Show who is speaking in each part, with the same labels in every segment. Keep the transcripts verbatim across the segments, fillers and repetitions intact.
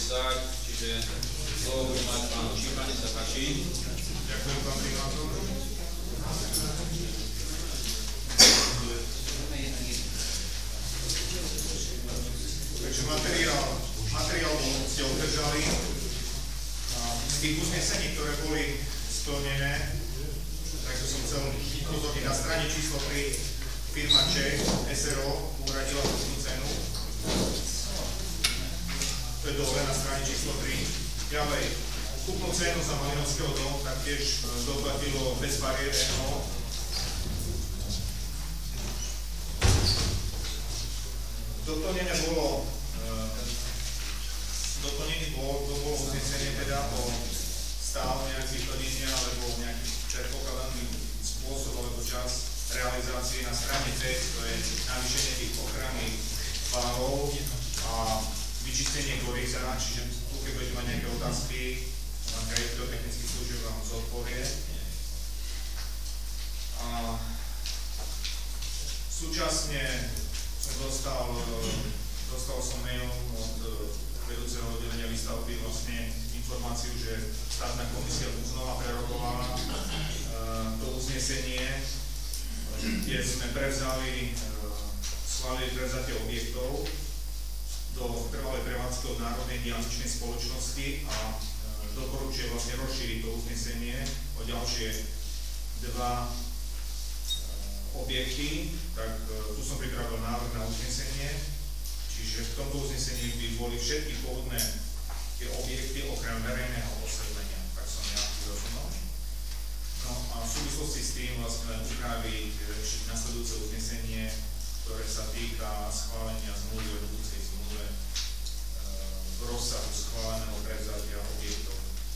Speaker 1: desať, čiže slovo bude mať pán Čípa, nech sa páči.
Speaker 2: Ďakujem, pán primátor. Takže materiál, materiál ste obdržali. Z tých uznesení, ktoré boli splnené, tak to som chcel upozorniť, na strane číslo tri firma Čech es er o uhradila tú cenu. To je dole na strane číslo tri. Ďalej, kúpnu cenu za Malinovského domu taktiež doplatilo bez bariér en o. Doplnené bolo, doplnené bolo, to bolo uznesenie teda o stále nejakých plnenia alebo nejaký predpokladaný spôsob alebo čas realizácie na strane C, to je navýšenie tých ochranných párov a vyčistenie koryta, čiže tu, keď budete mať nejaké otázky, na krajského technických služieb vám zodpovie. A súčasne som dostal, dostal som mail od vedúceho oddelenia výstavby vlastne informáciu, že štátna komisia znova prerokovala to uznesenie, kde sme prevzali, schválili prevzatie objektov do trvalej prevádzky od Národnej diaľničnej spoločnosti a doporučuje vlastne rozšíriť to uznesenie o ďalšie dva objekty, tak tu som pripravil návrh na uznesenie, čiže v tomto uznesení by boli všetky pôvodné tie objekty okrem verejného osvetlenia, tak som ja rozumel. No a v súvislosti s tým vlastne len upraviť nasledujúce uznesenie, ktoré sa týka schválenia zmluvy o budúcej zmluve v rozsahu schváleného prevzatia objektov.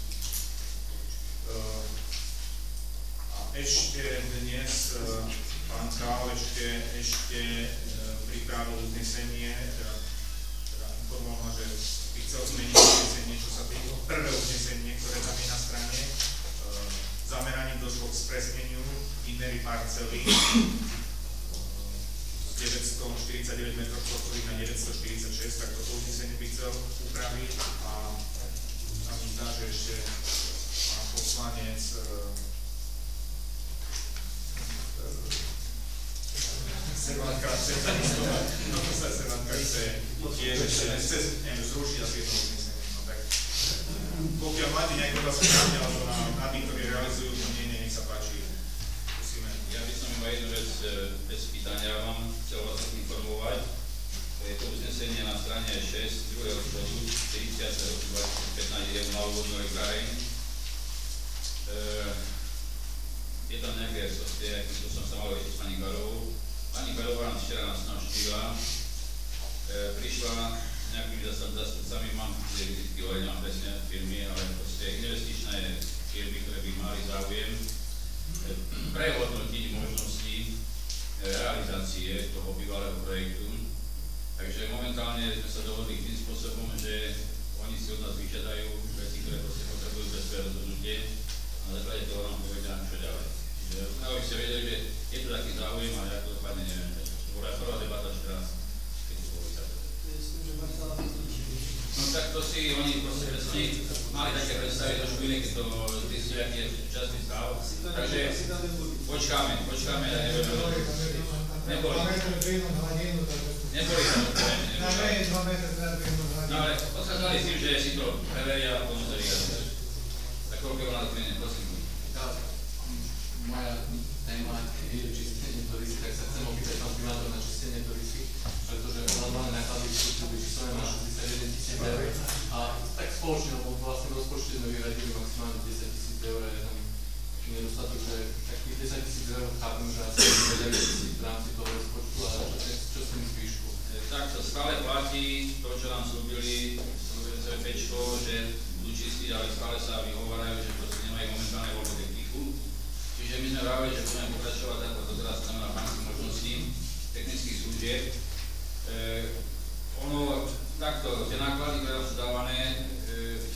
Speaker 2: A ešte dnes pán Kál ešte, ešte pripravil uznesenie, teda, teda informoval, že by chcel zmeniť uznesenie, čo sa týka prvé uznesenie, ktoré tam je na strane. Zameraním došlo k spresneniu výmery parcely z deväťstoštyridsaťdeväť metrov štvorcových na deväťstoštyridsaťšesť, tak toto uznesenie by chcel upraviť a tam mi zdá, že ešte pán poslanec Sevanka chce zanistovať, no to sa Sevanka chce tiež ešte chce zrušiť asi jedno uznesenie, no tak pokiaľ máte nejaké otázky alebo na, na tých, ktorí realizujú to nie, nech sa páči. Musíme.
Speaker 1: Ja by som iba jednu vec bez pýtania vám chcel vás informovať. Je to uznesenie na strane šesť, druhého chodu, tridsiateho roku dvetisícpätnásť je na úvodnú elektráreň. Je tam nejaké proste, akým to som sa mal vedieť s pani Garovou. Pani Garová nás včera nás navštívila, prišla nejakými zástupcami, mám vždy nemám presne firmy, ale proste investičné firmy, ktoré by mali záujem prehodnotiť možnosti realizácie toho bývalého projektu. Takže momentálne sme sa dohodli tým spôsobom, že oni si od nás vyžiadajú veci, ktoré proste potrebujú pre svoje rozhodnutie a na základe toho nám povedia, čo ďalej. Čiže aby ste vedeli, že je tu taký záujem, ale ako to dopadne, neviem. To bola prvá debata včera, keď to bolo vysadené. No tak to si oni proste presne mali také predstavy do špíny, keď to zistili, aký je časný stav. Takže počkáme, počkáme, ja neviem. Neboli. Neboli tam odpovedne. No ale odchádzali s tým, že si to preveria a potom sa vyjadria. Tak koľko je na tréne, prosím.
Speaker 3: Moja téma je čistenie turisty, tak sa chcem opýtať pán primátor na čistenie turisty, pretože odhadované náklady sú vyčíslené na šesťdesiatjeden tisíc eur a tak spoločne, lebo vlastne v rozpočte sme vyradili maximálne desať tisíc eur a je tam taký nedostatok, že takých desať tisíc eur chápem, že asi deväť tisíc v rámci toho rozpočtu a čo s tým zvýšku?
Speaker 1: Tak to stále platí to, čo nám slúbili, slúbili sa Pečko, že budú čistiť, ale stále sa vyhovárajú, že proste nemajú momentálne voľnú techniku. Čiže my sme vravili, že budeme pokračovať ako to teraz znamená v rámci možností technických služieb. E, ono, takto, tie náklady, ktoré sú dávané, e,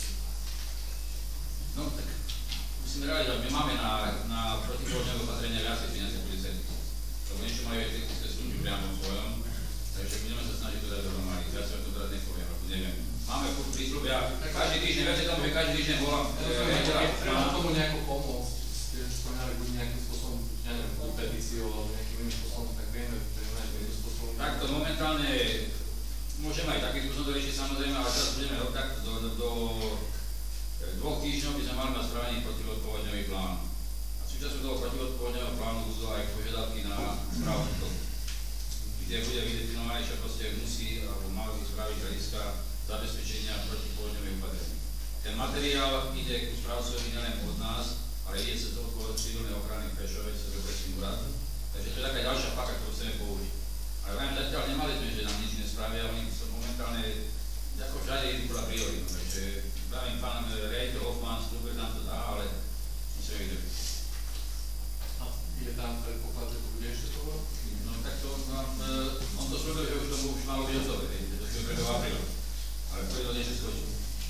Speaker 1: no tak musíme realizovať, my máme na, na protipožné opatrenia viacej peniaze policajtov. Lebo niečo majú aj technické služby priamo v svojom, takže budeme sa snažiť to dať dohromady. Ja som to teraz nepoviem, neviem. Máme prísľub robia každý týždeň, viete tomu, že každý týždeň volám riaditeľa.
Speaker 3: Treba tomu nejako pomôcť, ste spomínali buď nejakým spôsobom, ja neviem, buď petíciou alebo nejakým iným spôsobom, tak vieme, že nájsť iným spôsobom.
Speaker 1: Takto momentálne môžeme aj taký spôsob to riešiť samozrejme, ale teraz budeme do, takto, do, do, do dvoch týždňov by sme mali na spravení protiodpovodňový plán. A súčasťou toho protiodpovodňového plánu budú aj požiadavky na správu, kde bude vydefinované, čo proste musí alebo mali spraviť hľadiska zabezpečenia protipovodňových opatrení. Ten materiál ide ku správcovi nielen od nás, ale ide cez odpoved civilnej ochrany Prešovec, cez okresný úrad. Takže to je taká ďalšia paka, ktorú chceme použiť. Ale vrajme zatiaľ nemali sme, že nám nič nespravia, oni sú momentálne, ako všade idú podľa priorít. Takže vrajme pán riaditeľ Hoffman, slúbil nám to dá, ale musíme vydržať.
Speaker 3: A je tam predpoklad, že to bude ešte toho?
Speaker 1: No tak to, on to slúbil, že už to už malo byť hotové, že to je do apríla. Ale to je to niečo skočí.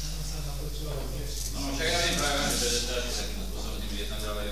Speaker 1: No však ja viem práve, že to je ďalší takým spôsobom s nimi jednať, ale...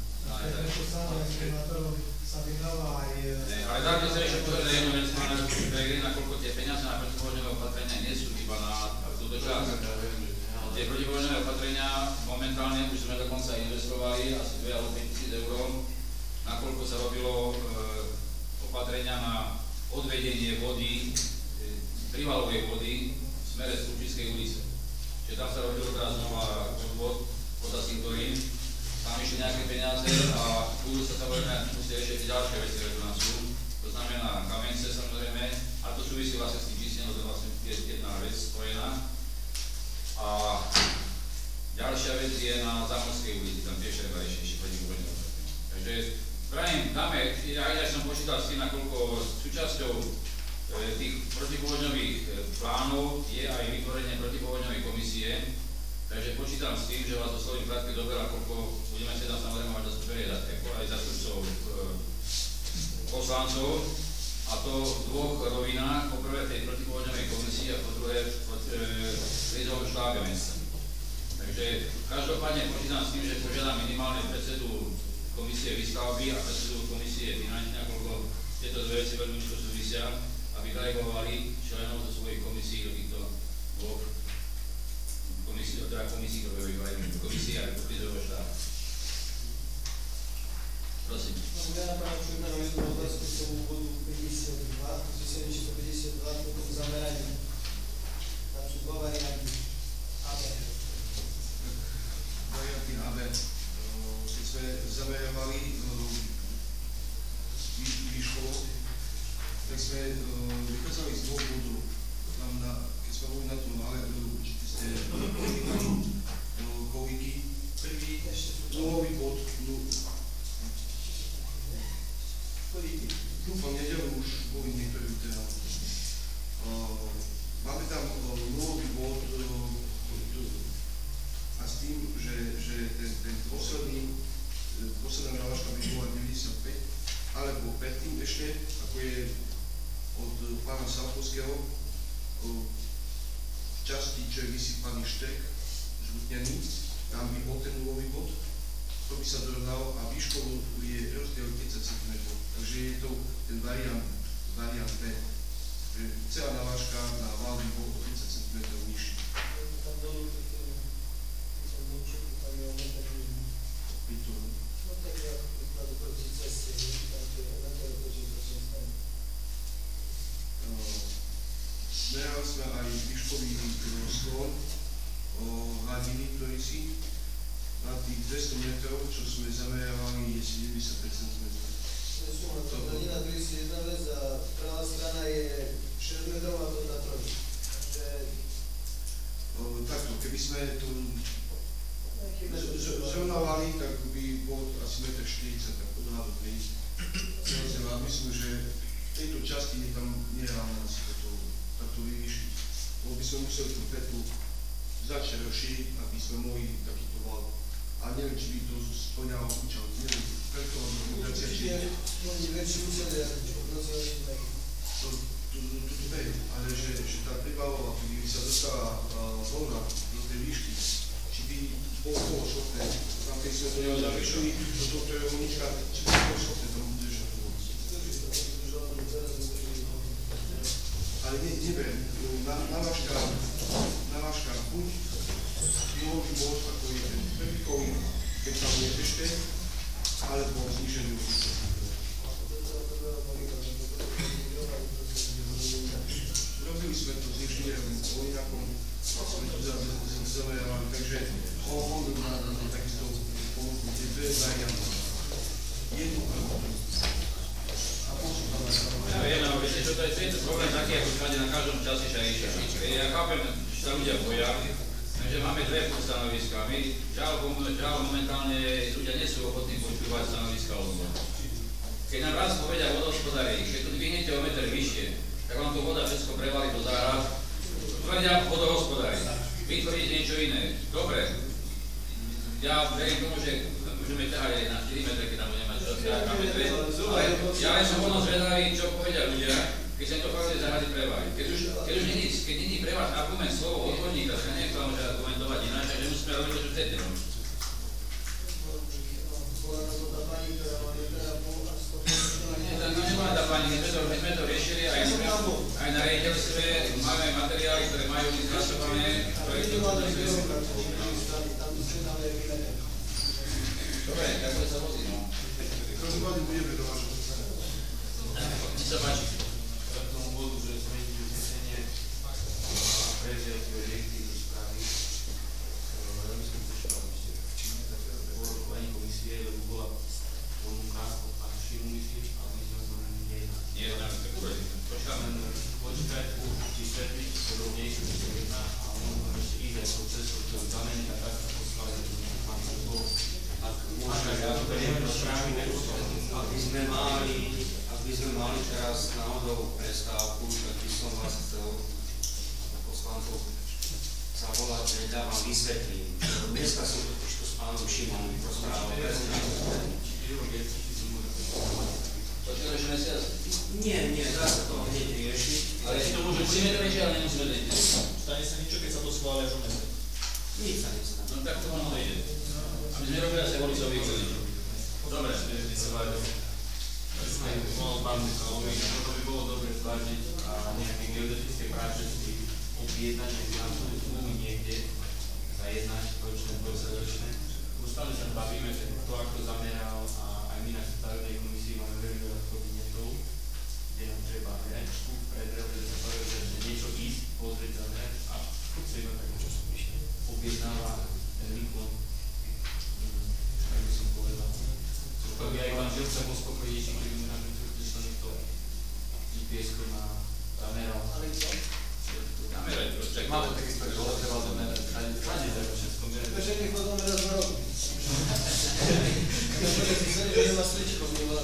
Speaker 1: Ale dá sa ešte povedať jednu vec, nakoľko tie peniaze na protipovodňové opatrenia nie sú iba na túto časť. Tie protipovodňové opatrenia momentálne už sme dokonca investovali asi dve alebo päť tisíc eur, nakoľko sa robilo opatrenia na odvedenie vody, prívalovej vody v smere Stupčickej ulice. Čiže tam sa robilo teraz znova odvod pod Asintorín, tam išli nejaké peniaze a budú sa samozrejme musieť ešte ďalšie veci, ktoré tu nás sú. To znamená kamence samozrejme, a to súvisí vlastne s tým číslením, to je vlastne jedna vec spojená. A ďalšia vec je na Zámorskej ulici, tam tiež treba riešiť ešte protipovodňové opatrenia. Takže pravím, dáme, ja aj som počítal s tým, nakoľko súčasťou tých protipovodňových plánov je aj vytvorenie protipovodňovej komisie, takže počítam s tým, že vás oslovím v krátkej dobe, nakoľko budeme sa tam samozrejme mať zastúpenie aj zastupcov poslancov, a to v dvoch rovinách, po prvé tej protipovodňovej komisii a po druhé pod krizovom štábe mesta. Takže každopádne počítam s tým, že požiadam minimálne predsedu komisie výstavby a predsedu komisie finančne, nakoľko tieto dve veci veľmi úzko súvisia, aby delegovali členov zo svojich komisí do týchto dvoch komisí, teda komisí, ktoré vyvolajú komisí a krizového štábu. Prosím.
Speaker 4: Ja napravím jedného jednu otázku k tomu bodu päťdesiatdva, zísenie číslo päťdesiatdva, k tomu zameraní. Tam sú dva varianty. á bé.
Speaker 5: Varianty á bé. Keď sme zamerovali výškovo, tak sme vychádzali z dvoch bodov. Tam na, keď sme boli na tom ale určite ste povinali koviky. Prvý nulový bod, dúfam, nedelu už boli niektoré teda. Máme tam nulový bod a s tým, že, že ten, ten posledný, posledná návažka by bola deväťdesiatpäť, alebo predtým ešte, ako je od pána Salkovského, v časti, čo je vysypaný štek, žlutnený, tam by bol ten nulový bod, to by sa dorovnalo a výškovo je rozdiel tridsať centimetrov. Takže je to ten variant, variant B, že celá navážka na válny bol tridsať centimetrov nižší.
Speaker 4: Tam dolu, tam dolu, tam je ometer nižší. No tak ja príkladu proti ceste, tam to je na to proti ceste.
Speaker 5: Zmerali sme aj výškový sklon hladiny, ktorý si na tých dvesto metrov, čo sme zamerali, je sedemdesiatpäť centimetrov.
Speaker 4: Hladina tu je jedna vec a pravá strana je šesť metrov a to na troj. Takže...
Speaker 5: Takto, keby sme to zrovnávali, tak by bol asi jeden štyridsať metrov, tak odhadom. A myslím, že v tejto časti je tam nereálne asi toto takto vyvýšiť. Lebo by sme museli tú petru začať rozšíriť, aby sme mohli takýto val. A neviem, či by to splňalo účel. Neviem, preto organizácia, či...
Speaker 4: Určite väčší účel je ako pracovačný meky.
Speaker 5: To tu vejú, ale že tá pribalová, keby sa dostala voľna do tej výšky, či by bolo šlopné, tam keď sme to neodzavišili, do toho trojovníčka, či by bolo šlopné, tam bude držať tú voľu. Ale ne, neviem, navážka buď o inakom sme tu zameriavali, takže on by na to takisto ponúknuť tie dve varianty. Jednu prvú. A posúdame sa.
Speaker 1: Ja viem, ale viete, čo to je, to je problém taký, ako všade na každom čase sa ríša. Ja chápem, že sa ľudia boja, takže máme dve stanoviska. My žiaľ, žiaľ momentálne ľudia nie sú ochotní počúvať stanoviska ľudia. Keď nám raz povedia vodohospodári, keď to dvihnete o meter vyššie, tak vám to voda všetko prevalí do záhrad, tvrdia vodohospodári. Vytvoriť niečo iné. Dobre. Ja verím tomu, že môžeme ťahať aj na štyri metre, keď tam budeme mať čas, ale ja len som ono zvedavý, čo povedia ľudia, keď sa to fakt záhrady prevalí. Keď už, keď už není, keď není pre vás argument slovo odborníka, tak nech to môže argumentovať ináč, že nemusíme robiť to, čo chcete. Nemá tá pani, my sme to riešili aj na riaditeľstve, máme materiály, ktoré majú byť zpracované, ktoré to dobre, tak bude sa vozí, no.
Speaker 5: Každopádne budeme do vášho.
Speaker 1: Nech sa páči.
Speaker 3: K tomu bodu, že zmeniť uznesenie a prevziať projekty do správy. Ja myslím, že to ešte po rokovaní komisie, lebo bola ponuka od pána Šimu, myslím, ale my sme to nejednali.
Speaker 1: Nejednali, tak uvedli. Počkáme.
Speaker 3: Počkať, vysvetliť podobnejšie, čo sa jedná a možno ešte ísť aj proces, ktorý zamení a tak sa poslali, že to mám to bolo.
Speaker 6: Ak môžem, ja to neviem do správy, ak by sme mali, ak by sme mali teraz náhodou prestávku, tak by som vás chcel poslancov zavolať, že ja vám vysvetlím. Dneska som totiž to s pánom Šimom rozprával.
Speaker 1: Počkaj, ešte mesiac?
Speaker 6: Nie, nie, dá sa to hneď riešiť.
Speaker 1: Ale si to môže budeme to riešiť, ale nemusíme to riešiť.
Speaker 7: Stane sa niečo, keď sa to schvália až o mesiac?
Speaker 6: Nič sa nestane.
Speaker 1: No tak to ono ide. Aby sme robili asi volicový ľudí. Dobre.
Speaker 3: Mal pán Mikalovi, to by bolo dobre zvážiť a nejaké geodetické práce si objednať, že nám to zmluvy niekde zajednať, ročné, dvojsaťročné. Stále sa bavíme, že to, ako zameral a aj my na stavebnej komisii máme veľmi veľa kabinetov, kde nám treba meračku, predrele, že sa povie, že niečo ísť, pozrieť za merač a furt sa iba tak objednáva ten výkon. Tak by som povedal. Tak ja aj pán Žilca bol spokojnejší, keby mu nám vytvrdili, že to niekto gé pé esku má zameral.
Speaker 4: Ale čo?
Speaker 1: Zameraj to, čak.
Speaker 3: Máme taký spek, že treba zamerať. Všade treba všetko merať.
Speaker 4: Takže nech to dáme raz na rok. Ja budem myslieť, že nemá sličko, nemá.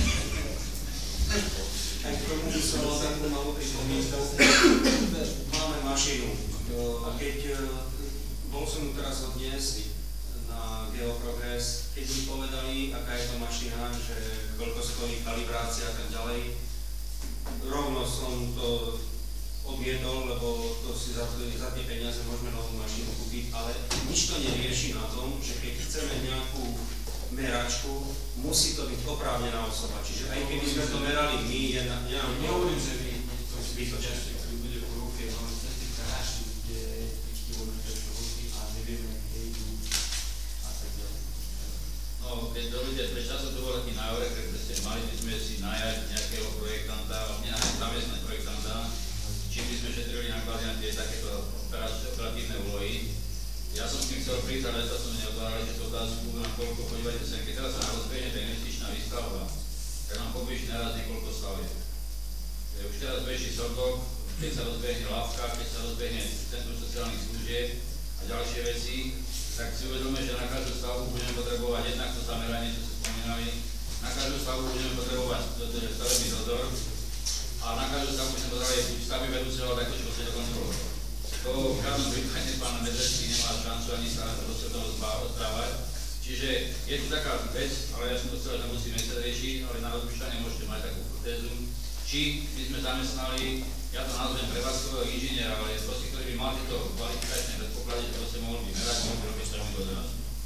Speaker 6: Aj k tomu by som mal takú malú pripomienku. Máme mašinu. A keď bol som ju teraz odniesť na Geoprogress, keď mi povedali, aká je to mašina, že koľko stojí kalibrácia a tak ďalej, rovno som to odviedol, lebo to si za, za tie peniaze môžeme novú mašinu kúpiť, ale nič to nerieši na tom, že keď chceme nejakú meračku, musí to byť oprávnená osoba. Čiže aj keby sme to merali my, je na ja
Speaker 3: nehovorím, že vy to zbytočne, ktorý bude po ruke, máme cesty karáši, kde tri kilometre hoci a nevieme, kde idú a tak ďalej.
Speaker 1: No, keď dovolíte, pre času to bol taký návrh, tak ste mali by sme si najať nejakého projektanta, nenájsť zamestnať projektanta, čím by sme šetrili náklady na tie takéto operatívne úlohy. Ja som s tým chcel prísť, ale to som neotvárali, že to otázku na koľko, podívajte sa, keď teraz sa nám rozbehne tá investičná výstavba, tak nám pobliží naraz niekoľko stavieb. Už teraz beží Sordok, keď sa rozbehne Lavka, keď sa rozbehne Centrum sociálnych služieb a ďalšie veci, tak si uvedome, že na každú stavbu budeme potrebovať jednak to zameranie, čo sa spomínali, na každú stavbu budeme potrebovať stavebný dozor a na každú stavbu budeme potrebovať buď stavby vedúceho, tak to, čo sa kontrolovať. To v žiadnom prípade pán Medvecký nemá šancu ani sa do toho rozprávať. Čiže je tu taká vec, ale ja som to chcel, že musíme sa riešiť, ale na rozmýšľanie môžete mať takú hypotézu, či by sme zamestnali, ja to nazvem prevádzkového inžiniera, ale proste, ktorý by mal tieto kvalifikačné predpoklady, že proste mohol by merať, mohol by robiť stavný dozor.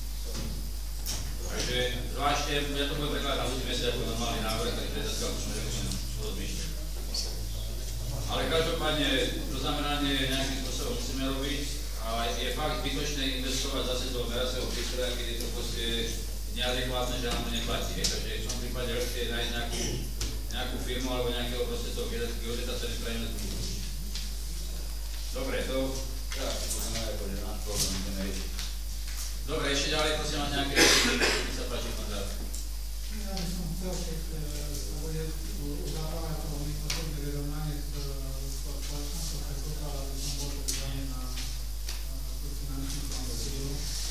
Speaker 1: Takže zvlášte, ja to budem prekladať na budúci mesiac ako normálny návrh, takže dneska už môžem rozmýšľať. Ale každopádne to zameranie nejakým spôsobom musíme robiť a je fakt zbytočné investovať zase do meracieho prístroja, keď je to proste neadekvátne, že nám to neplatí. Takže v tom prípade lepšie nájsť nejakú, nejakú firmu alebo nejakého proste toho geodeta, ktorý spravíme tú. Dobre, to, ja, to som aj ako, že náš problém ideme riešiť. Dobre, ešte ďalej, prosím vás nejaké veci, mi sa páči, pán Zák.
Speaker 8: Ja by som chcel, keď sa bude uzavrávať to osobné vyrovnanie s spoločnosťou predpoklad, aby som bol pripravený na tú finančnú komisiu.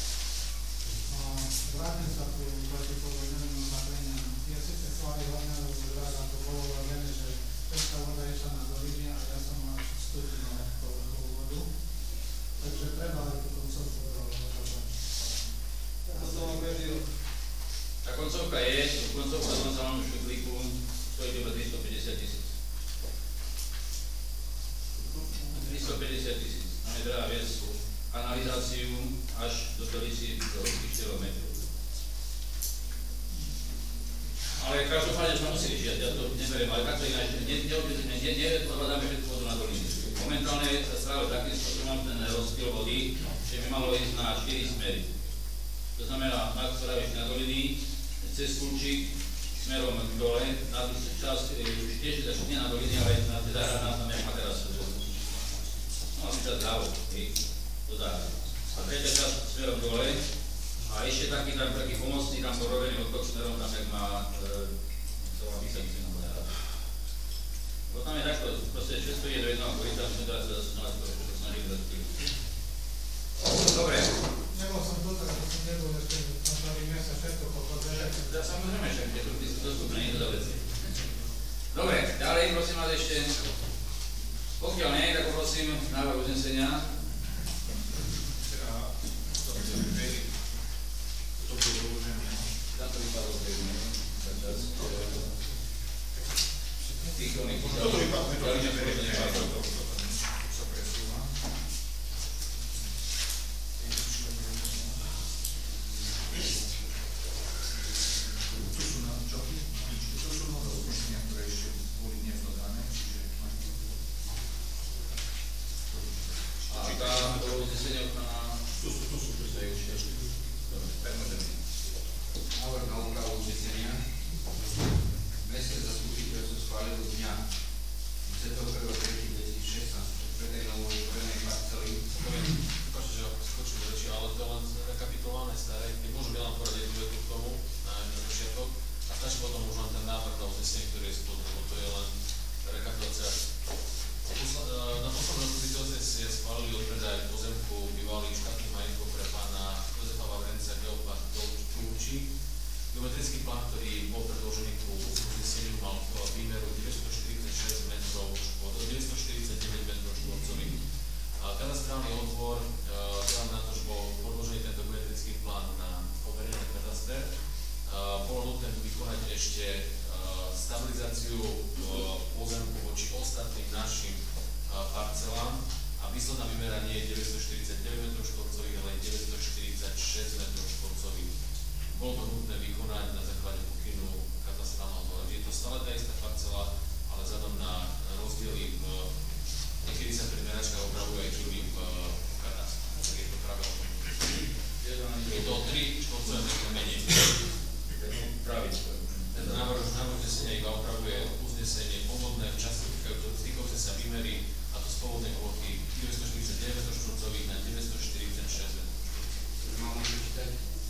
Speaker 8: Vrátim sa tu proti povedeným opatreniam. Je síce chválihodné, že to bolo robené, že Česká voda išla na doliny a ja som až vstúpil na povrchovú vodu. Takže treba aj tú koncovku rozhodnúť.
Speaker 4: Ako to mám vedel?
Speaker 1: Tá koncovka je, koncovka v tom samom šuplíku stojí iba tristopäťdesiat tisíc. tristopäťdesiat tisíc. Nám je treba viesť kanalizáciu až do Telici do hĺbky štyroch metrov. Ale každopádne sa musí riešiť, ja to neberiem, ale takto ináč, neodkladáme všetku vodu na doliny. Momentálne sa stráva takým spôsobom ten rozdiel vody, že by malo ísť na štyri smery. To znamená, na ktorá ešte na doliny, cez Kulčík, smerom dole, na tú časť, už tiež teda nie na doliny, ale na tie záhradná, tam jak má teraz, no asi časť zľavo, do záhrady. A tretia časť smerom dole, a ešte taký tam taký pomocný, tam porovený odtok smerom, tam jak má, to má písať, si nám povedať. Bo tam je takto, proste všetko je do jednoho korita, my sme teraz sa zase to snažili zastiť. Dobre.
Speaker 8: Nebol som tu, tak som nebol ešte, nastavíme sa všetko popozrieť.
Speaker 1: Samozrejme, však tie trupy sú dostupné, nie to za veci. Dobre, ďalej prosím vás ešte, pokiaľ nie, tak poprosím návrh uznesenia. Tam to vypadlo prvne, začas výkonných
Speaker 2: Toto vypadlo, to nevypadlo, to sa presúva. Tu sú na čoky, tu sú nové odporúčania, ktoré ešte boli dnes dodané, čiže
Speaker 1: a tá bolo uznesenie ochrana...
Speaker 2: tu sú, tu sú, tu sú ešte.
Speaker 1: Dobre, tak môžeme.
Speaker 9: Návrh na úpravu uznesenia. Mestské zastupiteľstvo schválilo dňa dvadsiateho prvého tretieho dvetisícšestnásť predaj novovytvorenej parcely.
Speaker 3: Prepáčte, že skočím do reči, ale to je len rekapitulované staré. Keď môžem ja len povedať jednu vetu k tomu na začiatok a stačí potom už len ten návrh na uznesenie, ktorý je spodný, lebo to je len rekapitulácia. Na poslednom zastupiteľstve ste schválili odpredaj pozemku bývalých štátnych majetkov pre pána Jozefa Vavrenca Geopark Tulčík. Geometrický plán, ktorý bol predložený k uzneseniu, mal výmeru deväťstoštyridsaťšesť metrov, deväťstoštyridsaťdeväť metrov štvorcových. Katastrálny odbor, vzhľadom na to, že bol podložený tento geometrický plán na overený kataster, bolo nutné vykonať ešte stabilizáciu pozemku voči ostatným našim parcelám a výsledná výmera nie je deväťstoštyridsaťdeväť metrov štvorcových, ale deväťstoštyridsaťšesť metrov štvorcových. Bolo to nutné vykonať na základe pokynu katastrálneho odboru. Je to stále tá istá parcela, ale vzhľadom na rozdiely v... Niekedy sa pri meračkách opravuje aj čudy v katastru. Tak je to práve o tom. Je to tri štvorcové metre menej. Tento návrh uznesenia iba opravuje uznesenie pôvodné v časti týkajúce sa výmery, a to z pôvodnej plochy deväťstoštyridsaťdeväť metrov štvorcových na deväťstoštyridsaťšesť metrov štvorcových.
Speaker 9: Mám prečítať.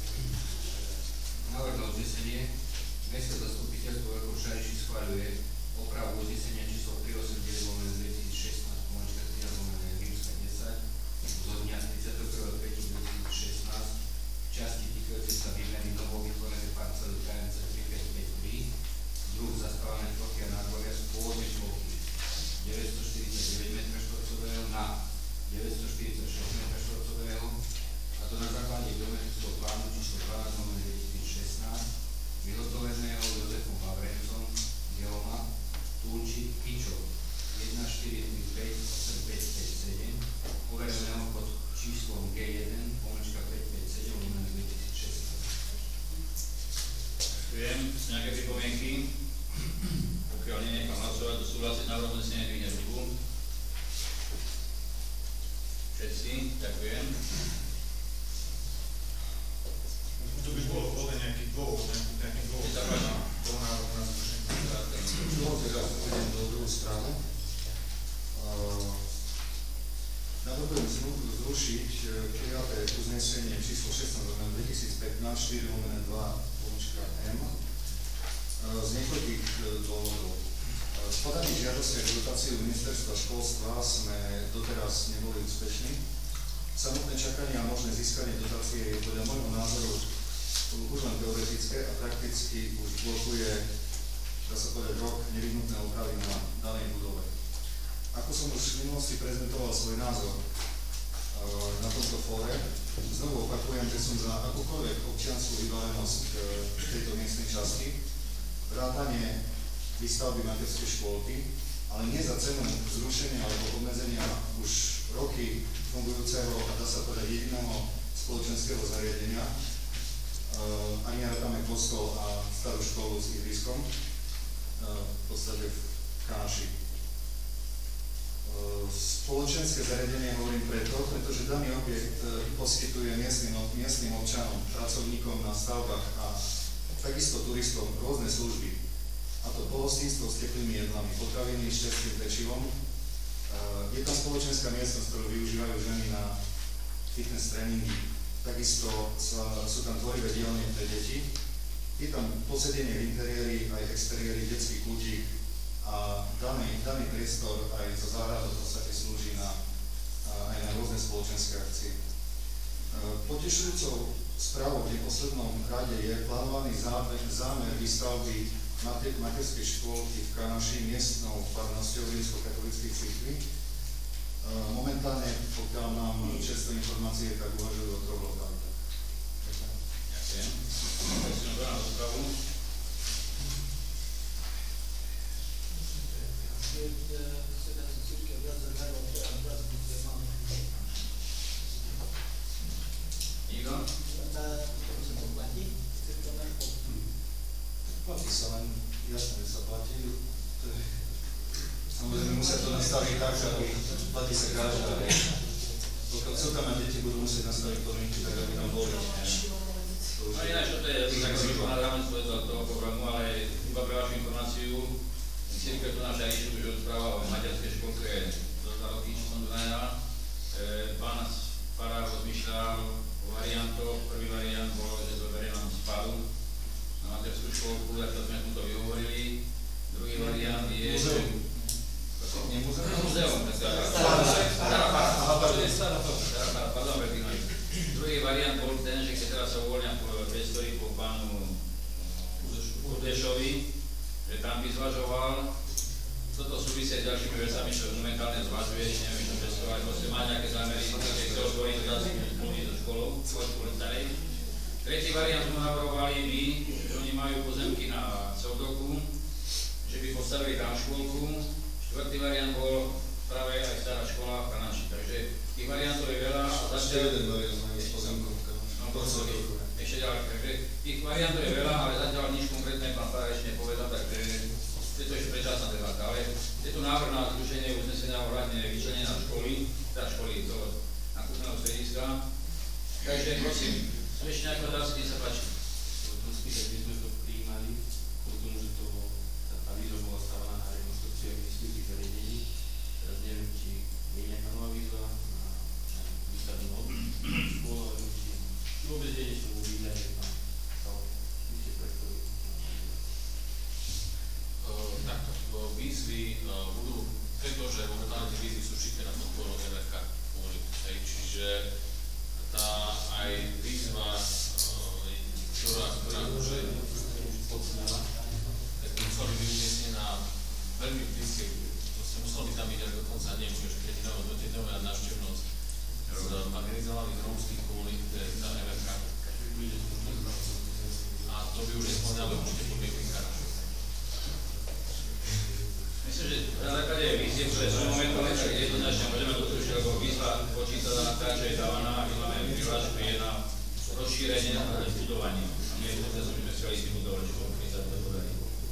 Speaker 9: Návrh na uznesenie. Mestské zastupiteľstvo Veľkou Šariši schvaľuje opravu uznesenia číslo tri osemdesiatdeväť lomeno dvetisícšestnásť pomočka tri lomeno rímska desať zo dňa tridsiateho prvého tretieho dvetisícšestnásť v časti týkajúcej sa výmeny novovytvorenej parcely K N C tri päť päť tri, druh zastávanej plochy a nádvoria z pôvodnej plochy deväťstoštyridsaťdeväť metrov štvorcového na deväťstoštyridsaťšesť metrov štvorcového, a to na základe geometrického plánu číslo dvanásť lomeno dvetisícšestnásť vyhotoveného Jozefom Vavrencom Geoma Tulčík Pičov jedna štyri tri päť osem päť päť sedem, overeného pod číslom G jeden pomlčka päť päť sedem lomeno dvetisícšestnásť.
Speaker 1: Ďakujem. Nejaké pripomienky? Pokiaľ nie, nechám hlasovať. To súhlasiť návrh uznesenia dvihne ruku. Všetci. Ďakujem.
Speaker 2: Tu by bolo vhodné nejaký dôvod, nejaký dôvod do návrhu na zrušenie.
Speaker 5: Dovolte, že ja uvediem do druhú stranu.
Speaker 10: Navrhujem zrušiť prijaté uznesenie číslo šestnásť lomeno dvetisícpätnásť štyri lomeno dva pomočka M z niekoľkých dôvodov. V podaní žiadosti o dotáciu ministerstva školstva sme doteraz neboli úspešní. Samotné čakanie a možné získanie dotácie je podľa môjho názoru už len teoretické a prakticky už blokuje, dá sa povedať, rok nevyhnutné opravy na danej budove. Ako som už v minulosti prezentoval svoj názor na tomto fóre, znovu opakujem, že som za akúkoľvek občiansku vybavenosť tejto miestnej časti, vrátanie výstavby materskej škôlky, ale nie za cenu zrušenia alebo obmedzenia už roky fungujúceho a dá sa povedať jediného spoločenského zariadenia. Ani rátame kostol a starú školu s ihriskom, v podstate v Kanaši. Spoločenské zariadenie hovorím preto, pretože daný objekt poskytuje miestnym, miestnym občanom, pracovníkom na stavbách a takisto turistom rôzne služby. A to pohostinstvo s teplými jedlami, potraviny s čerstvým pečivom. Je tam spoločenská miestnosť, ktorú využívajú ženy na fitness tréningy. Takisto sú tam tvorivé dielne pre deti. Je tam posedenie v interiéri aj exteriéri, detský kútik a daný, daný priestor aj zo záhradu v podstate slúži na, aj na rôzne spoločenské akcie. Potešujúcou správou v neposlednom rade je plánovaný zámer, zámer výstavby mater, materskej škôlky v Kanaši miestnou farnosťou rímskokatolíckych cirkví. Momentálne, pokiaľ mám čerstvé informácie, tak uvažujú o troch lokalitách.
Speaker 1: Ďakujem. Prosím do nás rozpravu. Nikto?
Speaker 10: Platí sa len, jasné, že sa platí. Samozrejme, musia to nastaviť tak, aby platí sa každá. Pokiaľ sú tam deti, budú musieť nastaviť podmienky tak, aby tam boli.
Speaker 1: No ináč, to je tak trošku nad rámec toho programu, ale iba pre vašu informáciu, cirkev tu naša Išu už rozpráva o materskej školke za dva roky, čo som tu najal. Pán farár rozmýšľal o variantoch. Prvý variant bol, že zoberie nám spadu na materskú školku, tak sme mu to vyhovorili. Druhý variant je...
Speaker 10: Muzeum. Nie muzeum?
Speaker 1: Muzeum, pardon, Bertinovi. Druhý variant bol ten, že keď teraz sa uvoľnia priestory po pánu Udešovi, že tam by zvažoval, toto súvisia s ďalšími vecami, čo momentálne zvažuje, či neviem, čo pestovať, proste má nejaké zámery, keď chce otvoriť dotáciu spolní so školou, školu starej. Tretí variant sme navrhovali my, že oni majú pozemky na Celdoku, že by postavili tam školku. Štvrtý variant bol práve aj stará škola v Kanaši, takže tých variantov je veľa.
Speaker 10: Ešte jeden variant má s pozemkom v Kanaši.
Speaker 1: Ešte ďalej, takže tých variantov je veľa, ale zatiaľ nič konkrétne pán farár ešte nepovedal, takže je to ešte predčasná debata, ale je tu návrh na zrušenie uznesenia ohľadne vyčlenenia školy, teda školy do nákupného strediska. Takže prosím, sú ešte nejaké otázky, nech sa páči.
Speaker 3: Chcem spýtať, my sme to prijímali, kvôli tomu, že to, tá výzva bola stávaná na rekonstrukciu existujúcich zariadení. Teraz neviem, či je nejaká nová výzva na výstavbu škôl, alebo či vôbec nie niečo uvidí, že tam stal vyššie priestory.
Speaker 11: Takto, výzvy budú, pretože momentálne tie výzvy sú šité na podporu em er ká komunity, čiže tá aj výzva, ktorá, ktorá môže podceňovať, tak by musela byť vyunesnená veľmi blízke, proste musela by tam byť až dokonca, neviem, či už tretinová, dvojtretinová návštevnosť z marginalizovaných rómskych komunít, to je tá em er ká. A to by už nesplňalo určite podmienky Kanašu.
Speaker 1: Myslím, že na základe výziev, ktoré sú momentálne, tak jednoznačne môžeme to zrušiť, lebo výzva počítaná tá, čo je dávaná, my máme prihlášku je na rozšírenie a budovanie. A my to dnes sme chceli si budovať, čo by sa to podarí.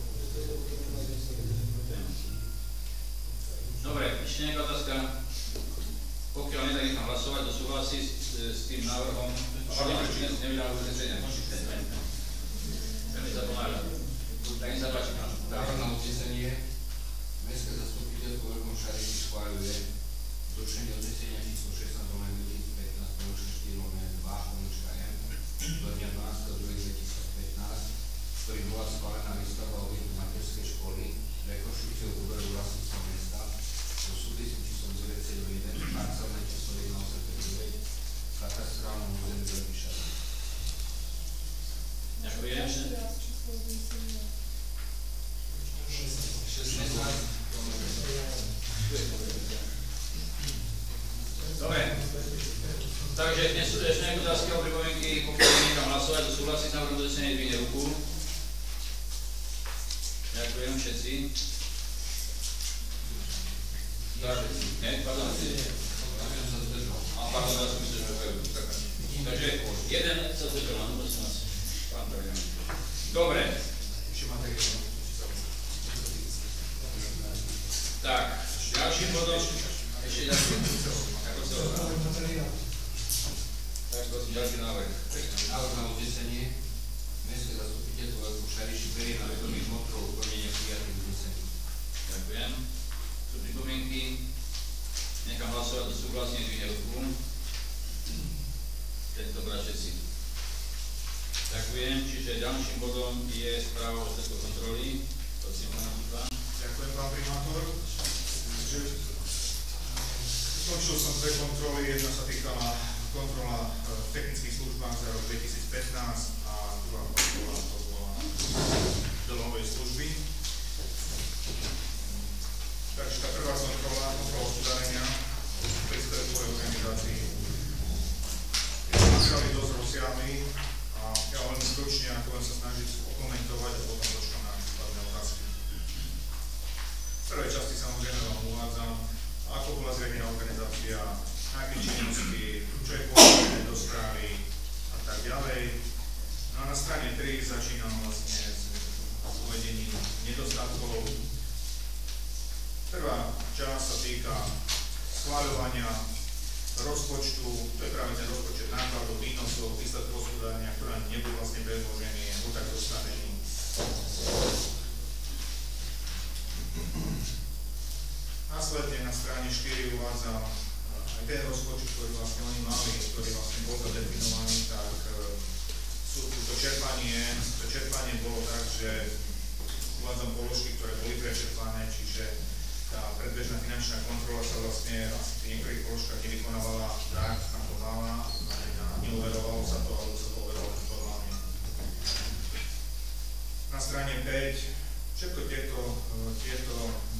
Speaker 1: Dobre, ešte nejaká otázka? Pokiaľ nie, tak nechám hlasovať, to súhlasí s, s tým návrhom. Pardon, ešte dnes nevydal uznesenia. Veľmi sa pomáha. Tak nech sa páči, pán.
Speaker 9: Návrh na uznesenie. Mestské zastupiteľstvo v Veľkom Šariši schváľuje zrušenie uznesenia číslo šestnásť lomeno dvetisícpätnásť pomočka štyri lomeno dva pomočka M do dňa dvanásteho druhého dvetisícpätnásť, ktorým bola schválená výstavba objektu materskej školy rekonštrukciou úveru vlastníctva mesta so súpisným číslom deväť sedem jeden, parcelné číslo jedna osem päť deväť, katastrálnom území Veľký Šadov.
Speaker 1: Ďakujem.
Speaker 3: šestnásť.
Speaker 1: Dobre. Takže dnes sú ešte nejaké otázky o pripomienky, pokiaľ niekam hlasovať, to súhlasí s návrhom uznesenia, dvihne ruku. Ďakujem všetci. Tak, nie, pardon. A pardon, ja som myslel, že to je. Takže jeden sa zdržal, áno, prosím vás. Pán prezident. Dobre. Tak, ďalším bodom, ešte ďalší. Ako sa hodná? Tak, prosím, ďalší návrh.
Speaker 9: Návrh na uznesenie. Mestské zastupiteľstvo Veľkú Šariši berie na vedomie kontrolu plnenia prijatých uznesení.
Speaker 1: Ďakujem. Sú pripomienky? Nechám hlasovať, to súhlasne, dvihne ruku. Keď to brať všetci. Ďakujem. Čiže ďalším bodom je správa o výsledku kontroly. Prosím, pán Antipán.
Speaker 2: Ďakujem, pán primátor. Skončil som dve kontroly, jedna sa týkala kontrola v technických službách za rok dvetisícpätnásť a druhá kontrola to bola domovej služby. Takže tá prvá kontrola, kontrola hospodárenia pri stretovej organizácii je dosť rozsiahly a ja veľmi stručne ako len sa snažiť okomentovať a potom počkám na prípadné otázky. V prvej časti samozrejme vám uvádzam, ako bola zriadená organizácia, aké činnosti, čo je povedané do správy a tak ďalej. No a na strane tri začínam vlastne s uvedením nedostatkov. Prvá časť sa týka schváľovania rozpočtu, to je práve ten rozpočet nákladov, výnosov, výsledkov hospodárenia, ktorá nebol vlastne predložený, alebo tak dostavený. Následne na strane štyri uvádzam aj ten rozpočet, ktorý vlastne oni mali, ktorý vlastne bol zadefinovaný, tak sú to čerpanie, to čerpanie bolo tak, že uvádzam položky, ktoré boli prečerpané, čiže tá predbežná finančná kontrola sa vlastne asi v niektorých položkách nevykonávala tak, ako mala, neuverovalo sa to, alebo sa to overovalo formálne. Na strane päť všetko tieto, tieto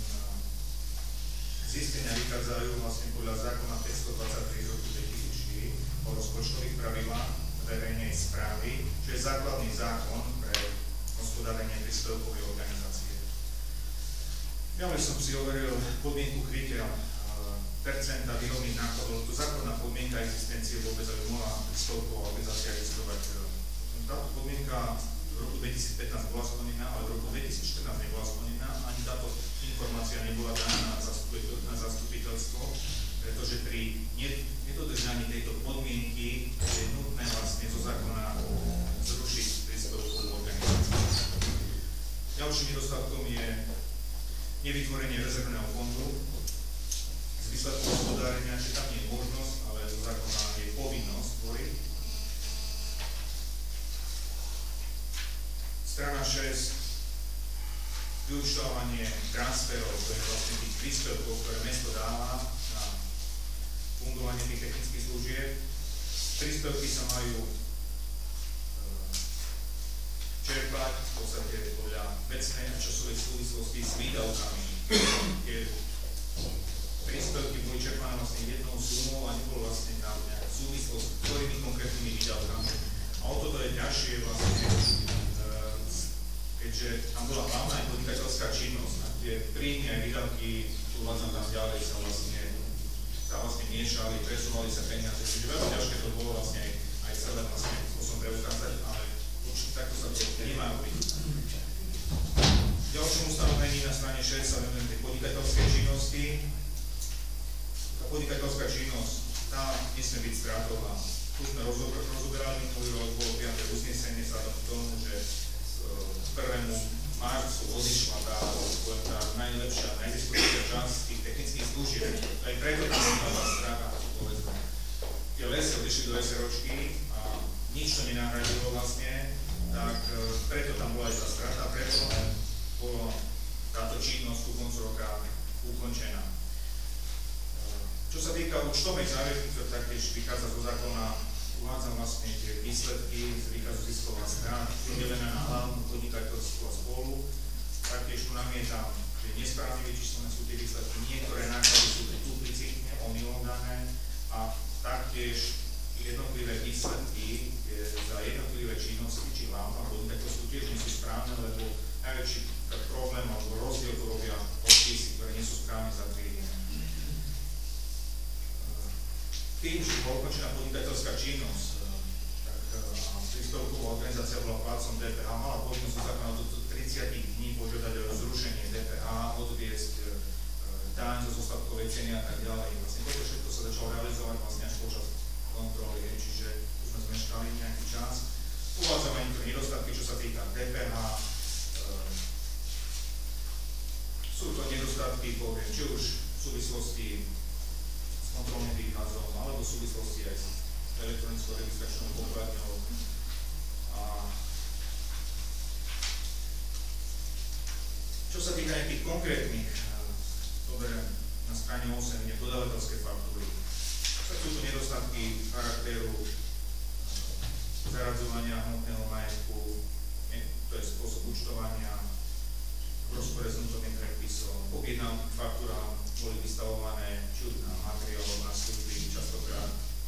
Speaker 2: zistenia vychádzajú vlastne podľa zákona päťstodvadsaťtri z roku dvetisícštyri o rozpočtových pravidlách verejnej správy, čo je základný zákon pre hospodárenie príspevkovej organizácie. Ďalej som si overil podmienku krytia percenta výrobných nákladov, to základná podmienka existencie vôbec, aby mohla príspevková organizácia existovať. Táto podmienka v roku dvetisícpätnásť bola splnená, ale v roku dvetisícštrnásť nebola splnená, ani táto informácia nebola daná na zastupiteľstvo, pretože pri nedodržaní tejto podmienky je nutné vlastne zo zákona zrušiť príspevkovú organizáciu. Ďalším nedostatkom je nevytvorenie rezervného fondu z výsledku hospodárenia, že tam nie je možnosť, ale zo zákona je povinnosť tvoriť. Strana šesť. Vyúčtovanie transferov, to je vlastne tých príspevkov, ktoré mesto dáva na fungovanie tých technických služieb. Príspevky sa majú čerpať v podstate podľa vecnej a časovej súvislosti s výdavkami. Tie príspevky boli čerpané vlastne jednou sumou a nebolo vlastne tam nejaká súvislosť s ktorými konkrétnymi výdavkami. A o toto je ťažšie vlastne, keďže tam bola hlavná aj podnikateľská činnosť a tie príjmy aj výdavky, uvádzam tam ďalej, sa vlastne, sa vlastne miešali, presúvali sa peniaze, čiže veľmi ťažké to bolo vlastne aj, aj celé vlastne spôsobom preukázať, ale určite takto sa to nemá robiť. V ďalšom ustanovení na strane šesť sa venujem tej podnikateľskej činnosti. Tá podnikateľská činnosť, tá nesmie byť strátová. Tu sme rozoberali minulý rok, bolo piate uznesenie sa k tomu, že k prvému marcu odišla tá, tá najlepšia, najziskovejšia časť tých technických služieb. Aj preto tam bola tá strata, povedzme. Tie lesy odišli do SROčky a nič to nenahradilo vlastne, tak preto tam bola aj tá strata, preto bola táto činnosť ku koncu roka ukončená. Čo sa týka účtovej záväzky, to taktiež vychádza zo zákona, uvádzam vlastne tie výsledky z výkazu ziskov a strát, udelené na hlavnú podnikateľskú a spolu. Taktiež tu namietam, že nesprávne vyčíslené sú tie výsledky, niektoré náklady sú duplicitne omylované a taktiež jednotlivé výsledky za jednotlivé činnosti, či hlavná podnikateľskú tiež nie sú správne, lebo najväčší problém alebo rozdiel to robia odpisy, ktoré nie sú správne zatriedené. Tým, že bola ukončená podnikateľská činnosť, tak príspevková organizácia bola plátcom dé pé há, mala povinnosť zákona do tridsať dní požiadať o zrušenie dé pé há, odviesť daň zo zostatkovej ceny a tak ďalej. Vlastne toto všetko sa začalo realizovať vlastne až počas kontroly, čiže už sme zmeškali nejaký čas. Uvádzame niektoré nedostatky, čo sa týka dé pé há. Sú to nedostatky, poviem, či už v súvislosti kontrolným výkazom, alebo v súvislosti aj s elektronickou registračnou pokladňou. A čo sa týka nejakých konkrétnych, doberiem na strane osem, ide dodávateľské faktúry. Tak sú to nedostatky charakteru zaradzovania hmotného majetku, to je spôsob účtovania, v rozpore s vnútorným predpisom, objednávky faktúra boli vystavované či už na materiál, na služby, častokrát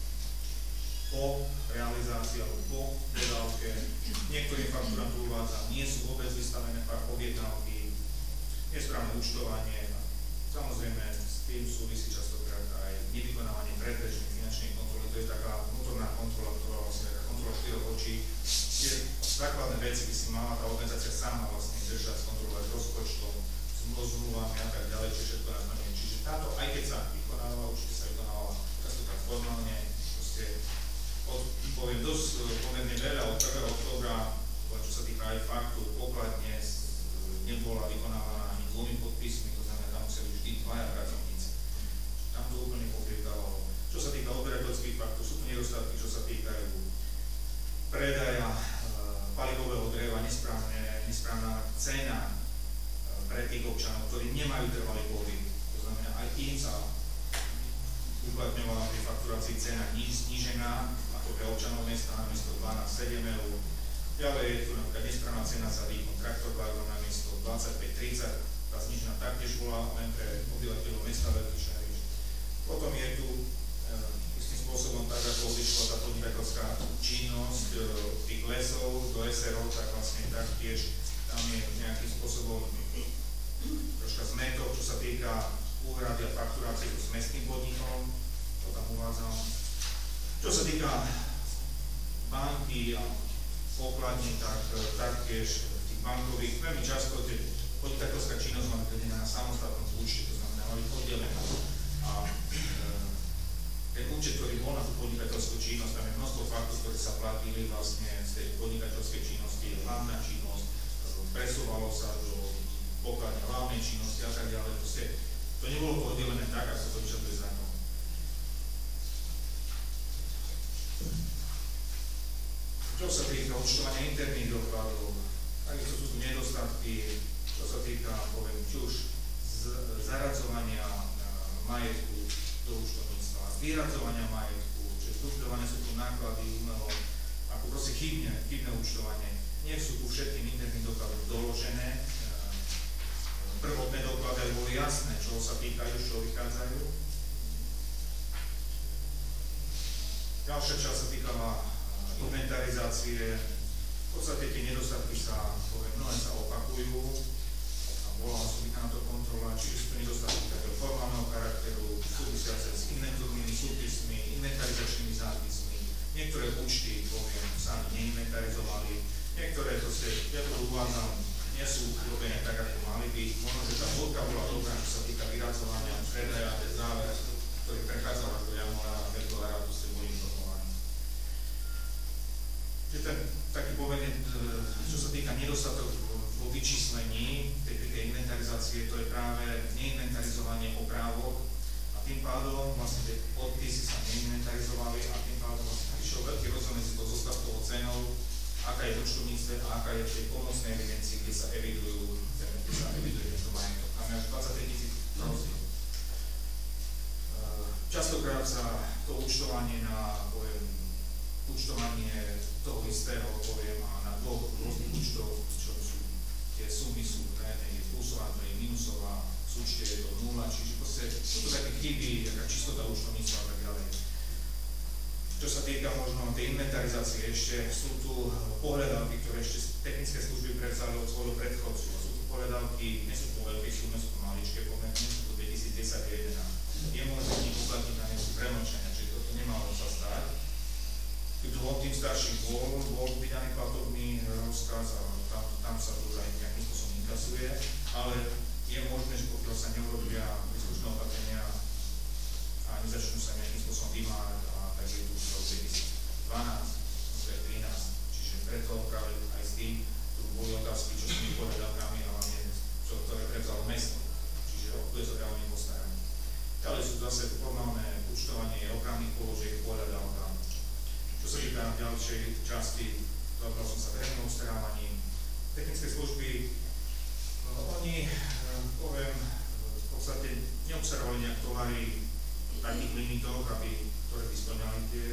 Speaker 2: po realizácii alebo po dodávke. Niektorým faktúram tu uvádza, nie sú vôbec vystavené objednávky, nesprávne účtovanie. Samozrejme, s tým súvisí častokrát aj nevykonávanie predbežnej finančnej kontroly. To je taká vnútorná kontrola, ktorá vlastne taká kontrola štyroch očí. Tie základné veci by si mala tá organizácia sama vlastne držať, skontrolovať rozpočtom, zmluvami a tak ďalej, čiže všetko naznamenie. Čiže táto, aj keď sa vykonávala, určite sa vykonávala častokrát formálne, proste od, poviem dosť pomerne veľa od prvého októbra, čo sa týka aj faktúr, pokladne nebola vykonávaná ani dvomi podpismi, to znamená, tam museli vždy dvaja pracovníci. Tam to úplne popriekalo. Čo sa týka odberateľských faktúr, sú to nedostatky, čo sa týkajú predaja palivového dreva, nesprávna cena pre tých občanov, ktorí nemajú trvalý pobyt. To znamená, aj im sa uplatňovala pri fakturácii cena znížená, ako pre občanov mesta na miesto dvanásť sedem eur. Ďalej je tu napríklad nesprávna cena za výkon traktorvagónu na miesto dvadsaťpäť tridsať, tá znížená taktiež bola len pre obyvateľov mesta Veľký Šariš. Potom je tu istým spôsobom tak, ako odišla tá podnikateľská činnosť tých lesov do es er o, tak vlastne taktiež tam je nejakým spôsobom troška zmetok, čo sa týka úhrady a fakturácie s mestským podnikom, to tam uvádzam. Čo sa týka banky a pokladní, tak taktiež tých bankových, veľmi často tie podnikateľská činnosť má vedená na samostatnom účte, to znamená, má byť oddelená. A ten účet, ktorý bol na tú podnikateľskú činnosť, tam je množstvo faktúr, ktoré sa platili vlastne z tej podnikateľskej činnosti, hlavná činnosť, presúvalo sa do pokladne hlavnej činnosti a tak ďalej. Proste to nebolo oddelené tak, ako to vyžaduje zákon. Čo sa týka účtovania interných dokladov, takisto sú tu nedostatky, čo sa týka, poviem, či už zaradzovania majetku do účtovníctva, vyradzovania majetku, čiže vstupňované sú tu náklady umelo, ako proste chybne, chybné účtovanie. Nie sú tu všetkým interným dokladom doložené. Prvotné doklady boli jasné, čo sa týkajú, čo vychádzajú. Ďalšia časť sa týkala inventarizácie. V podstate tie nedostatky sa, poviem, mnohé sa opakujú. A bola osobitná na to kontrola, čiže sú to nedostatky takého formálneho charakteru, súvisiace s inventúrnymi súpismi, inventarizačnými zápismi. Niektoré účty, poviem, sa ani neinventarizovali. Niektoré proste, ja to uvádzam, nie sú urobené tak, ako mali byť. Možno, že tá bodka bola dobrá, čo sa týka vyradzovania, predaja, ten záver, ktorý prechádzal až do januára a februára, tu ste boli informovaní. Čiže ten taký pomerne, čo sa týka nedostatok vo vyčíslení tej, tej inventarizácie, to je práve neinventarizovanie oprávok a tým pádom vlastne tie podpisy sa neinventarizovali a tým pádom vlastne prišiel veľký rozdiel medzi tou zostavkovou cenou, aká je v účtovníctve a aká je v tej pomocnej evidencii, kde sa evidujú, kde sa eviduje tento majetok. Tam je až dvadsaťpäť tisíc rozdiel. Častokrát sa to účtovanie na, poviem, účtovanie toho istého, poviem, a na dvoch rôznych účtov, čo sú, tie sumy sú, na jednej je plusová, to je minusová, v súčte je to nula, čiže proste sú to také chyby, taká čistota účtovníctva a tak ďalej. Čo sa týka možno tej inventarizácie, ešte sú tu pohľadávky, ktoré ešte technické služby prevzali od svojho predchodcu. Sú tu pohľadávky, nie sú to veľké sumy, sú to maličké pomerne, sú to dvetisícdesať jedenásť. Je možné z nich uplatniť na nejakú premlčenia, čiže toto nemalo sa stať. Dvom tým starším bol, bol vydaný platobný rozkaz a tam, tam sa to už aj nejakým spôsobom inkasuje, ale je možné, že pokiaľ sa neurobia príslušné opatrenia a nezačnú sa nejakým spôsobom vymáhať, a tak je tu do dvetisícdvanásť, trinásť, čiže preto práve aj s tým tu boli otázky, čo s tými pohľadávkami, ale nie, čo, ktoré prevzalo mesto, čiže o ktoré sa treba o ne postarať. Ďalej sú zase formálne účtovanie opravných položiek, pohľadávka. Čo sa týka ďalšej časti, zaoberal som sa verejným obstarávaním. Technické služby, no, oni, poviem, v podstate neobstarávali nejak tovary v takých limitoch, aby, ktoré by splňali tie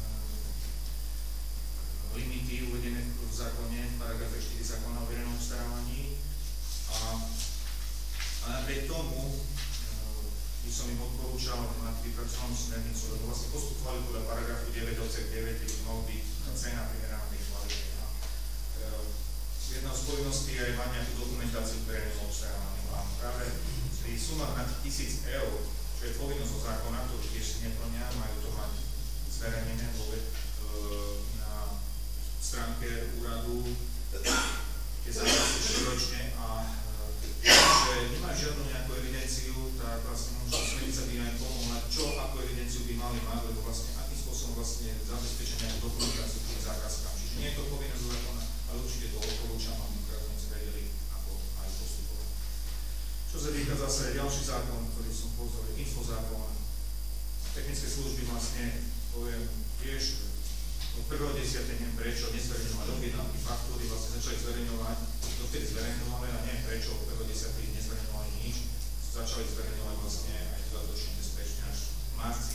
Speaker 2: uh, limity uvedené v zákone, v paragrafe štyri zákona o verejnom obstarávaní. A, a napriek tomu by som im odporúčal na vypracovanú smernicu, lebo vlastne postupovali podľa paragrafu deväť odsek deväť, kde by mohla byť tá cena primeraná tej kvalite. Jedna z povinností je aj mať nejakú dokumentáciu verejného obstarávania. A práve pri sumách nad tisíc eur, čo je povinnosť od zákona, ktorú tiež si neplnia, majú to mať zverejnené na stránke úradu, kde sa vlastne ročne a že nemajú žiadnu nejakú evidenciu, tak vlastne možno smernica by aj pomohla, čo ako evidenciu by mali mať, lebo vlastne akým spôsobom vlastne zabezpečia nejakú dokumentáciu tým zákazkám. Čiže nie je to povinné zo zákona, ale určite to odporúčam, aby krátnici vedeli, ako aj postupovať. Čo sa týka zase ďalší zákon, ktorý som pozrel, infozákon, technické služby vlastne, poviem, tiež od prvého desiatého neviem prečo, nezverejňovať objednávky, faktúry, vlastne začali zverejňovať, dovtedy zverejňovali a neviem prečo, od prvého desiatého nezverejňovali nič, začali zverejňovať vlastne aj dodatočne bezpečne až v marci.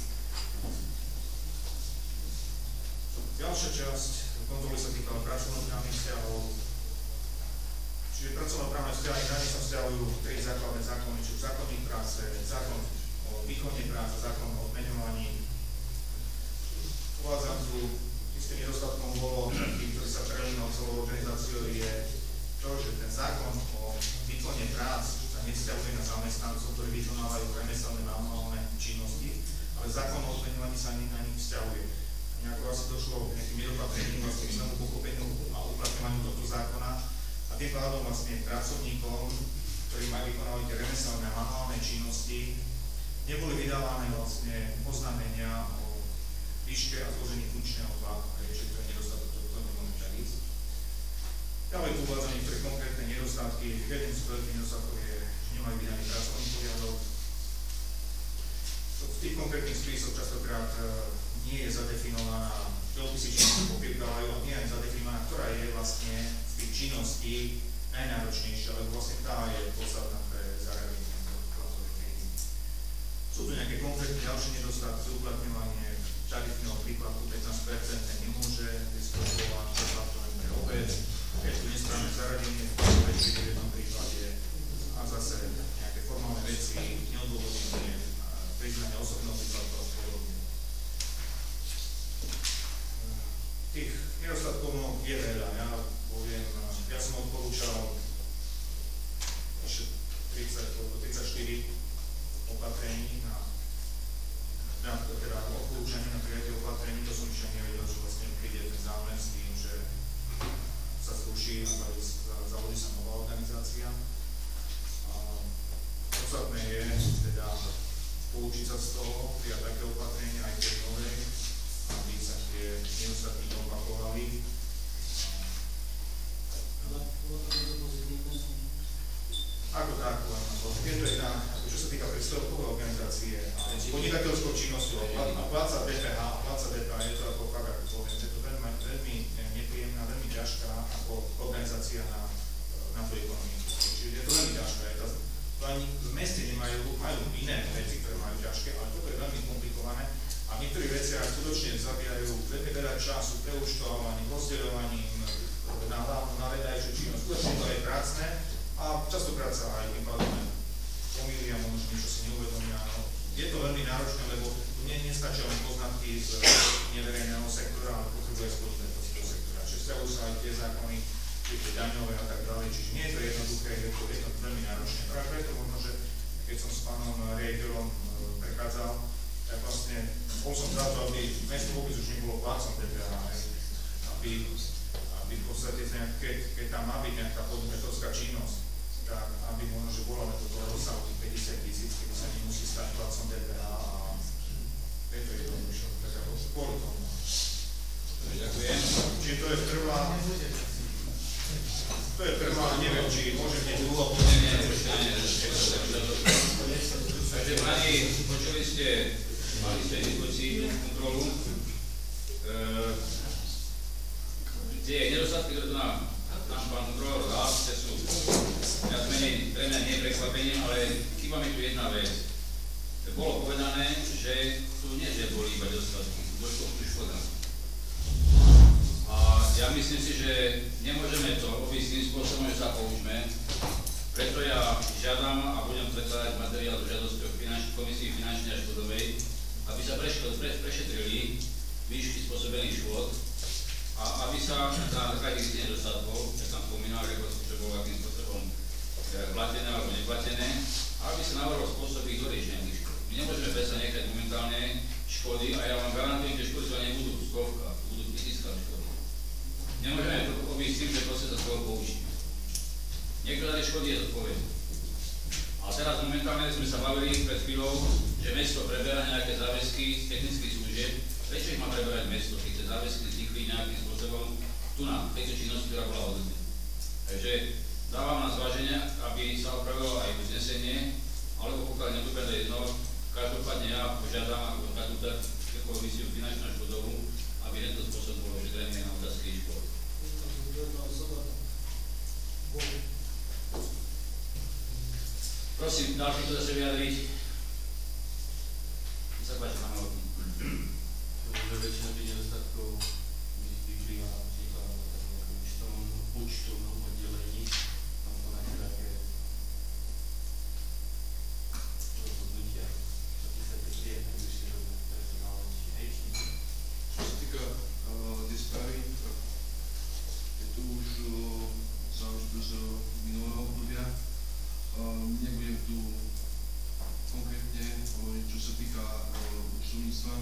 Speaker 2: Ďalšia časť kontroly sa týkala pracovnoprávnych vzťahov, čiže pracovnoprávne vzťahy na ne sa vzťahujú tri základné zákony, čiže zákonník práce, zákon o výkone práce, zákon o odmeňovaní. Uvádzam tu, istým nedostatkom bolo, tým, ktorý sa prelínal celou organizáciou, je to, že ten zákon o výkone prác sa nevzťahuje na zamestnancov, ktorí vykonávajú remeselné manuálne činnosti, ale zákon o odmeňovaní sa ani na nich vzťahuje. Nejako asi došlo k nejakým nedopatrením vlastne k znovu pochopeniu a uplatňovaniu tohto zákona a tým pádom vlastne pracovníkom, ktorí majú vykonávať tie remeselné manuálne činnosti, neboli vydávané vlastne oznámenia o výške a zložení funkčného platu, takže to je nedostatok, to nemôžeme tak ísť. Ďalej tu uvádzam niektoré konkrétne nedostatky. Jeden z veľkých nedostatkov je, že nemajú vydaný pracovný poriadok. V tých konkrétnych spisoch častokrát nie je zadefinovaná, dopisy činnosti popierkávajú, ale nie je zadefinovaná, ktorá je vlastne z tých činností najnáročnejšia, lebo vlastne tá je podstatná pre zaradenie platových kredít. Sú tu nejaké konkrétne ďalšie nedostatky, uplatňovanie tarifného príkladu pätnásť percent nemôže vysvetľovať uplatňovať pre obec, je tu nesprávne zaradenie v jednom príklade a zase nejaké formálne veci, neodôvodnenie, priznanie osobného príkladu a podobne. Tých nedostatkov je veľa, ja poviem, ja som odporúčal ešte tridsať, tridsaťštyri opatrení na, na teda odporúčanie na prijatie opatrení, to som ešte nevedel, že vlastne príde ten zámer s tým, že sa zruší a založí sa nová organizácia. Podstatné je teda poučiť sa z toho, prijať také opatrenia aj tie nové, aby sa tie nedostatky opakovali.
Speaker 4: Ale bolo to pozitívne.
Speaker 2: času preúčtovaním, rozdeľovaním na hlavnú, na vedajšiu činnosť. Skutočne to je pracné a častokrát sa aj tým pádom pomýlia, možno niečo si neuvedomia. No, je to veľmi náročné, lebo tu nie, nestačia len poznatky z neverejného sektora, ale potrebuje skôrne do sektora. Čiže vzťahujú sa aj tie zákony, tie daňové a tak ďalej. Čiže nie je to jednoduché, je to, je to veľmi náročné. Práve preto možno, že keď som s pánom riaditeľom prechádzal, tak vlastne bol som za to, aby mesto vôbec už nebolo plácom té pé há, aby, aby v podstate, keď, keď tam má byť nejaká podnikateľská činnosť, tak aby možno, že bola len do toho rozsahu tých päťdesiat tisíc, kedy sa nemusí stať plácom té pé há a je to jednoduchšie, tak ako kvôli tomu.
Speaker 1: Ďakujem.
Speaker 2: Čiže to je prvá, to je prvá, neviem, či môžem hneď
Speaker 1: Dlho podnenie, takže pani, počuli ste, mali ste dispozíciu kontrolu, tie nedostatky, ktoré tu nám, nám pán kontrolor dal, tie sú viac menej pre mňa nie prekvapením, ale chýba mi tu jedna vec. Bolo povedané, že tu nie, že boli iba nedostatky, došlo tu škoda. A ja myslím si, že nemôžeme to obísť tým spôsobom, že sa poučme. Preto ja žiadam a budem prekladať materiál do žiadosti o finanč, komisii finančnej a škodovej, aby sa preško, pre, prešetrili výšky spôsobených škôd a aby sa na základe tých nedostatkov, jak tam spomínal, čo bolo akým spôsobom platené alebo neplatené, a aby sa navrhol spôsob ich doriešenia tých škôd. My nemôžeme predsa nechať momentálne škody a ja vám garantujem, že škody sa nebudú v stovkách, budú v tisíckach škody. Nemôžeme to obísť tým, že proste sa z toho poučíme. Niektoré škody je zodpovedné. A teraz momentálne sme sa bavili pred chvíľou, že mesto preberá nejaké záväzky z technických služieb. Prečo ich má preberať mesto, keď tie záväzky vznikli nejakým spôsobom tu na tejto činnosti, ktorá bola odvedená. Takže dávam na zváženie, aby sa opravilo aj uznesenie, alebo pokiaľ nebude jedno, každopádne ja požiadam ako takú komisiu finančnú a škodovú, aby tento spôsob bolo ošetrené na otázky škôl. Prosím, ďalší to zase vyjadriť. Nech sa páči, pán Novotný.
Speaker 3: Že väčšina tých nedostatkov vyplýva napríklad na takom účtovnom oddelení, tam to nájde také rozhodnutia, čo sa tie prie najbližšie do personálne či hejčky.
Speaker 5: Čo sa týka tej správy, je tu už záležitosť z minulého obdobia. Nebudem tu konkrétne hovoriť, čo sa týka účtovníctva.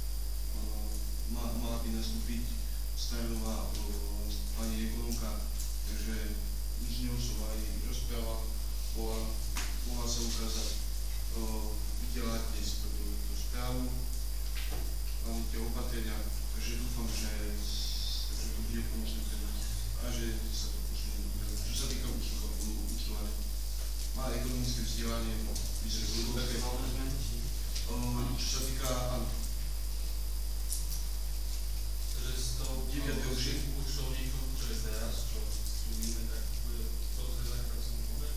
Speaker 5: Mala by nastúpiť Stajenová pani ekonomka, takže nič ňou som aj rozprával, bola, mohla sa ukázať vydelať dnes túto správu, máme tie opatrenia, takže dúfam, že to bude pomôcť a že sa to počne. Čo sa týka účtovania, má ekonomické vzdelanie, myslím, že budú také čo sa týka, áno.
Speaker 3: Takže s tou účtovníkom, čo je teraz, čo slúbime, tak bude to zrezať pracovný pomer?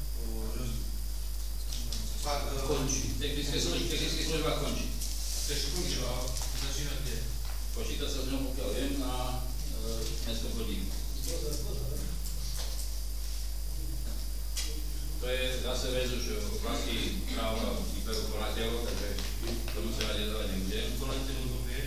Speaker 1: Končí. Technické služba končí.
Speaker 3: Ešte končí, ale začína kde?
Speaker 1: Počíta sa s ňou, pokiaľ viem, na mestskom chodníku. To je zase vec už v oblasti práva výberu konateľov, takže tomu sa rade dávať nebudem.
Speaker 3: Konateľov to vie?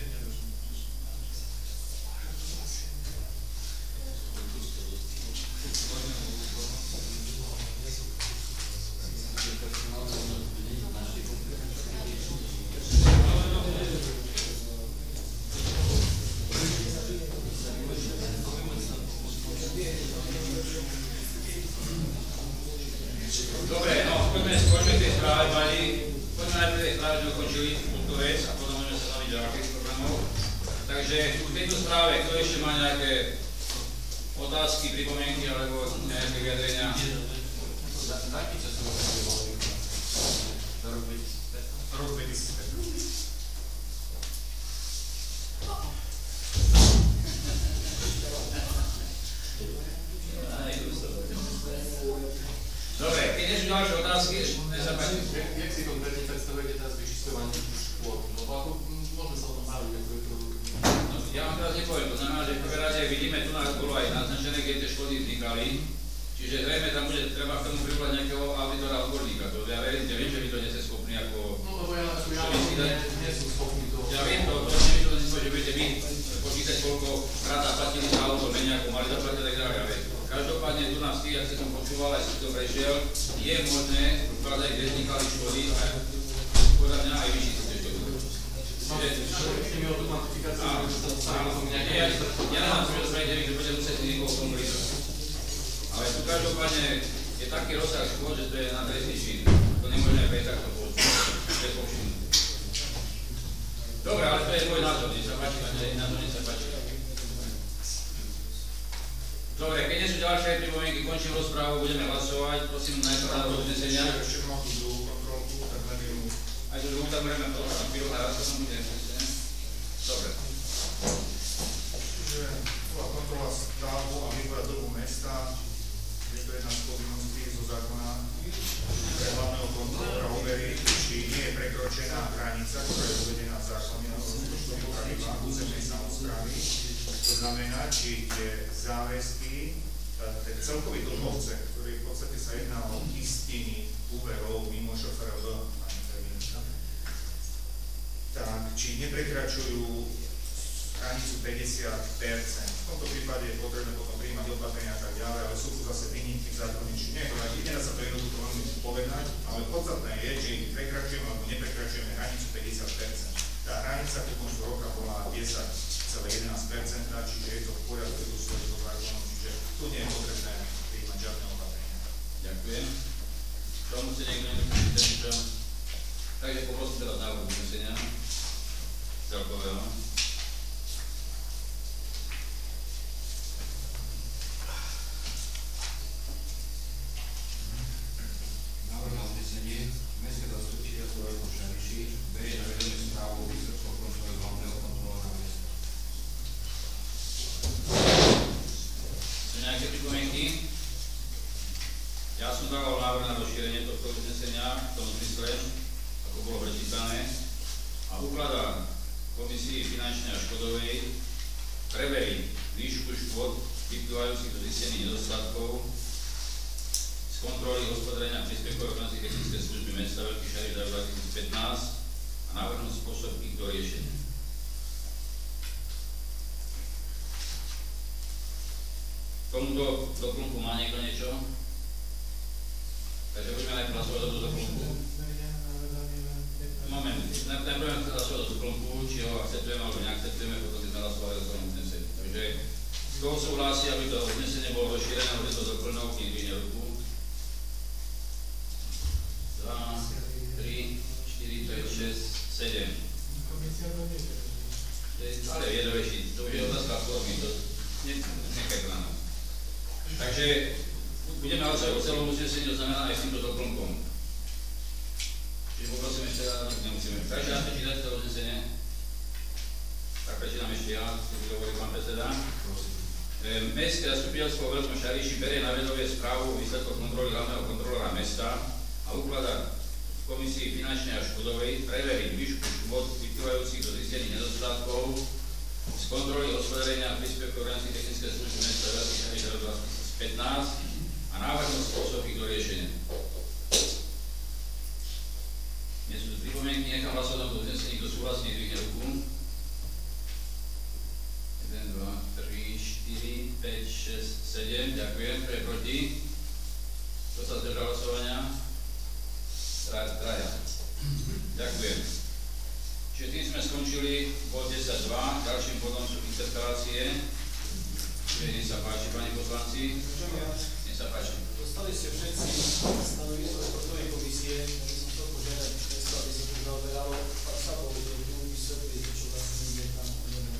Speaker 1: Dobre, no, poďme skôrme k tej správe, pani. Poďme najprv tej správe, že ukončili túto vec a potom môžeme sa baviť ďalších problémov. Takže v tejto správe, kto ešte má nejaké otázky, pripomienky alebo nejaké vyjadrenia?
Speaker 3: Taký časový obdobie bol za rok dvetisícpäť.
Speaker 2: Rok dvetisícpäť.
Speaker 1: Dobre, keď nie sú ďalšie otázky, nech sa páči.
Speaker 3: Jak si konkrétne predstavujete teraz vyčísľovanie škôl? Lebo ako môžeme sa o tom baviť, ako je to...
Speaker 1: Ja vám teraz nepoviem to znamená, že v prvé rade vidíme, tu nás bolo aj naznačené, kde tie škody vznikali, čiže zrejme tam bude treba k tomu privolať nejakého auditora odborníka. To ja verím, že viem, že vy to nie ste schopní ako...
Speaker 3: No lebo ja, ja nie, nie sú schopní to...
Speaker 1: Ja viem to, to nie to nezmôže, že budete vy počítať, koľko krát zaplatili za auto, menej ako mali zaplatiť, tak ďalej. Každopádne tu nás tých, ak som počúval, aj som to prešiel, je možné ukladať, kde vznikali škody a podľa mňa aj vyšší si to škody. Ja nemám si rozprávať, že budem musieť niekoho v tom prísť. Ale tu každopádne je taký rozsah škôd, že to je na trestný čin. To nemôžeme aj takto povšimnúť. Dobre, ale to je môj názor, nech sa páči, na to nech sa páči. Dobre, keď nie sú ďalšie pripomienky, končím rozprávu, budeme hlasovať. Prosím, najprv na uznesenia.
Speaker 2: Ešte mám tú druhú kontrolku, tak neviem.
Speaker 1: Aj tú druhú, tak budeme to chvíľu na raz, to som bude. Dobre.
Speaker 2: Čiže bola kontrola stavu a vývoja trhu mesta. Je to jedna z povinností zo zákona pre hlavného kontrolora overiť, či nie je prekročená hranica, ktorá je uvedená v zákone o rozpočtových pravidlách územnej samosprávy. To znamená, či tie záväzky, ten celkový dlh obce, ktorý v podstate sa jedná o istiny úverov mimo šoférov, tak či neprekračujú hranicu päťdesiat percent. V tomto prípade je potrebné potom prijímať opatrenia a tak ďalej, ale sú tu zase výnimky v zákone, či nie, nedá sa to jednoducho veľmi povedať, ale podstatné je, či prekračujeme alebo neprekračujeme hranicu päťdesiat percent. Tá hranica ku koncu roka bola desať celá jedenásť percent, čiže je to v poriadku, je to súvisí so zákonom, čiže tu nie je potrebné prijímať žiadne opatrenia.
Speaker 1: Ďakujem. Tomu chce niekto nedopustiť niečo? Takže poprosím teraz návrh uznesenia celkového.
Speaker 9: Návrh na uznesenie. Mestské zastupiteľstvo Veľkú Šariši berie na vedomie správu výsledkov kontroly hlavného kontrolóra mesta.
Speaker 1: Sú nejaké pripomienky? Ja som dával návrh na rozšírenie tohto uznesenia v tom zmysle, ako bolo prečítané, a ukladá Komisii finančnej a škodovej preveriť výšku škôd vyplývajúcich do zistených nedostatkov z kontroly hospodárenia príspevkov organizácií technické služby mesta Veľký Šariš za dvetisícpätnásť a navrhnúť spôsob ich do riešenia. K tomuto doplnku má niekto niečo? Takže budeme najprv hlasovať o doplnku. Moment, najprv hlasovať o doplnku, či ho akceptujeme alebo neakceptujeme, potom si sme hlasovali o svojom uznesení. Takže kto súhlasí, aby to uznesenie bolo rozšírené, aby to doplnok, kým dvihne ruku. dva, tri, štyri, päť, šesť, sedem. Ale je to väčší, to už je otázka formy, to nechaj to na nás. Takže budeme hlasovať o celom uznesení, to znamená aj s týmto doplnkom. Čiže poprosím ešte raz, nemusíme. Takže nám prečítať to uznesenie. Tak prečítam ešte ja, keď hovorí pán predseda. Mestské zastupiteľstvo v Veľkom Šariši berie na vedomie správu o výsledkoch kontroly hlavného kontrolóra mesta a ukladá v Komisii finančnej a škodovej preveriť výšku škôd vyplývajúcich do zistených nedostatkov z kontroly hospodárenia a príspevkov organizácií technické služby mesta Veľký Šariš za rok dvetisícpätnásť a návrhnúť spôsob ich do riešenia. Nie sú tu pripomienky, nechám hlasovať do uznesení, kto súhlasí, zdvihne ruku. jeden, dva, tri, štyri, päť, šesť, sedem, ďakujem, kto je proti? Kto sa zdržal hlasovania? Traja. Ďakujem. Čiže tým sme skončili bod desať dva, ďalším bodom sú interpelácie. Čiže nech sa páči, pani poslanci. Nech sa páči.
Speaker 4: Dostali ste všetci stanovisko športovej komisie, aby som chcel požiadať mesto, aby sa tu zaoberalo a sa povedal, tu vysvetlí, čo vlastne ide tam.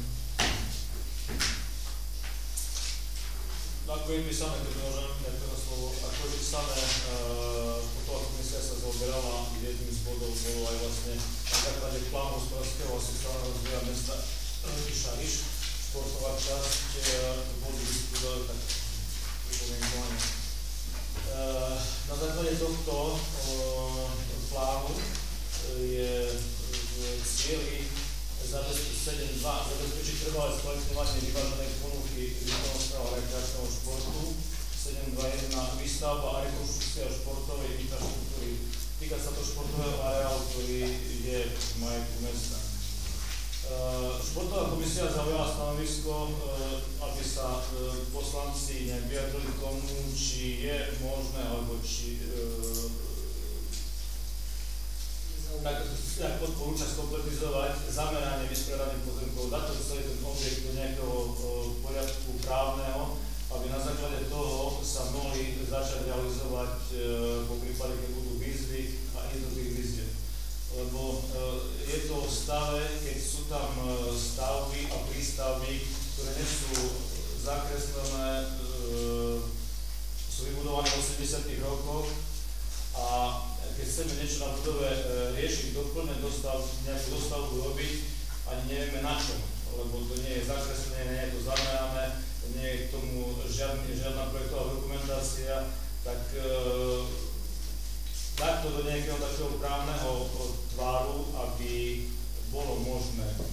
Speaker 7: Ako im samé, keď môžem, tak to slovo, ako im samé športová komisia sa zaoberala, jedným z bodov bolo aj vlastne na základe plánu hospodárskeho a sociálneho rozvoja mesta Veľký Šariš, športová časť body diskutovali tak pripomienkovane. Na základe tohto plánu je v cieli sedem dva zabezpečiť trvalé skvalitňovanie vyváženej ponuky výkonnostného a rekreačného športu, sedem dva jeden výstavba a rekonštrukcia športovej infraštruktúry. Týka sa to športového areálu, ktorý je v majetku mesta. Športová komisia zaujala stanovisko, aby sa poslanci nejak vyjadrili k tomu, či je možné, alebo či tak, tak odporúča skompletizovať zameranie vysporiadaných pozemkov, dať to celý ten objekt do nejakého poriadku právneho, aby na základe toho sa mohli začať realizovať po prípade, keď budú výzvy a jednotlivých výziev. Lebo je to v stave, keď sú tam stavby a prístavby, ktoré nie sú zakreslené, sú vybudované v osemdesiatych rokoch a keď chceme niečo na budove riešiť, doplne dostav, nejakú dostavbu robiť, ani nevieme na čom, lebo to nie je zakreslené, nie je to zamerané, nie je k tomu žiadny, žiadna projektová dokumentácia, tak e, dať to do nejakého takého právneho tváru, aby bolo možné e,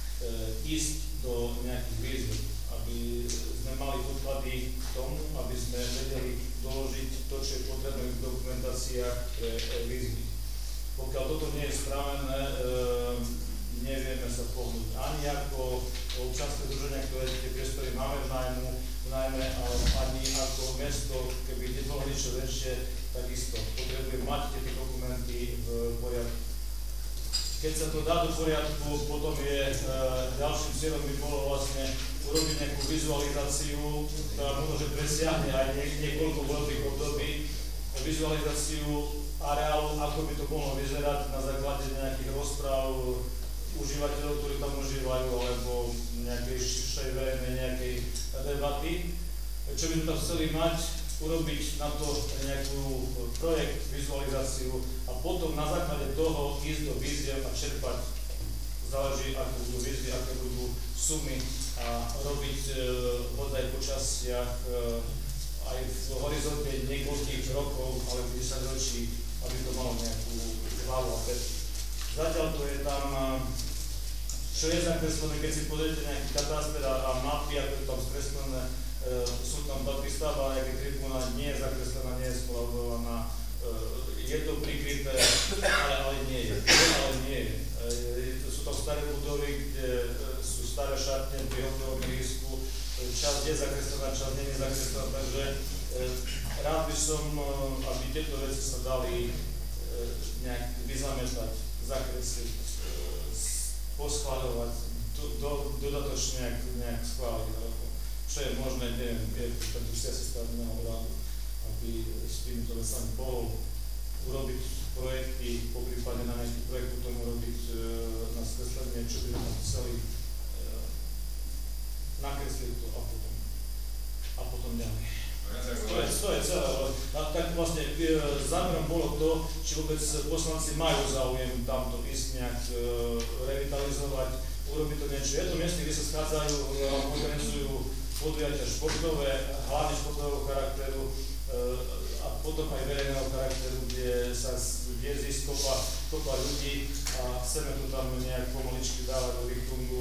Speaker 7: ísť do nejakých výzv, aby sme mali podklady k tomu, aby sme vedeli doložiť to, čo je potrebné v dokumentáciách pre výzvy. Pokiaľ toto nie je spravené, e, nevieme sa pohnúť ani ako občianske združenia, ktoré tie priestory máme v nájmu, v nájme, ale ani ako mesto, keby nebolo niečo väčšie, takisto potrebujeme mať tieto dokumenty v poriadku. Keď sa to dá do poriadku, potom je e, ďalším cieľom by bolo vlastne urobiť nejakú vizualizáciu, ktorá možno presiahne aj nie, niekoľko voľbých období, vizualizáciu areálu, ako by to mohlo vyzerať na základe nejakých rozpráv užívateľov, ktorí tam užívajú, alebo nejakej širšej verejnej nejakej debaty. Čo by sme tam chceli mať, urobiť na to nejakú projekt, vizualizáciu a potom na základe toho ísť do víziev a čerpať. Záleží, aké budú výzvy, aké budú sumy a robiť e, hodaj po častiach e, aj v horizonte niekoľkých rokov alebo desať ročí, aby to malo nejakú hlavu a pet. Zatiaľ to je tam, čo je zakreslené, keď si pozriete nejaký katastér a mapy, ako je tam skreslené, e, sú tam dva prístavba, nejaké tribúna, nie je zakreslená, nie je skolaudovaná, e, je to prikryté, ale, ale nie je, ale nie je. E, sú tam staré budovy, kde sú staré šatne pri hokejovom ihrisku, časť je zakreslená, časť nie je zakreslená, takže e, rád by som, aby tieto veci sa dali e, nejak vyzametať, zakresliť, e, poschváľovať, do, do, dodatočne nejak, nejak schváliť. Čo je možné, neviem, je to si asi stavebného rádu, aby s týmito vecami mohol urobiť projekty, po prípade na nejaký projekt potom urobiť e, na skreslenie, čo by sme chceli e, nakresliť to a potom, a potom ďalej. To je, to je celé, ale tak vlastne e, zámerom bolo to, či vôbec poslanci majú záujem tamto ísť nejak e, revitalizovať, urobiť to niečo. Je to miesto, kde sa schádzajú a organizujú podujatia športové, hlavne športového charakteru, e, a potom aj verejného charakteru, kde sa viezí skopa, skopa ľudí a chceme tu tam nejak pomaličky dávať do rytmu.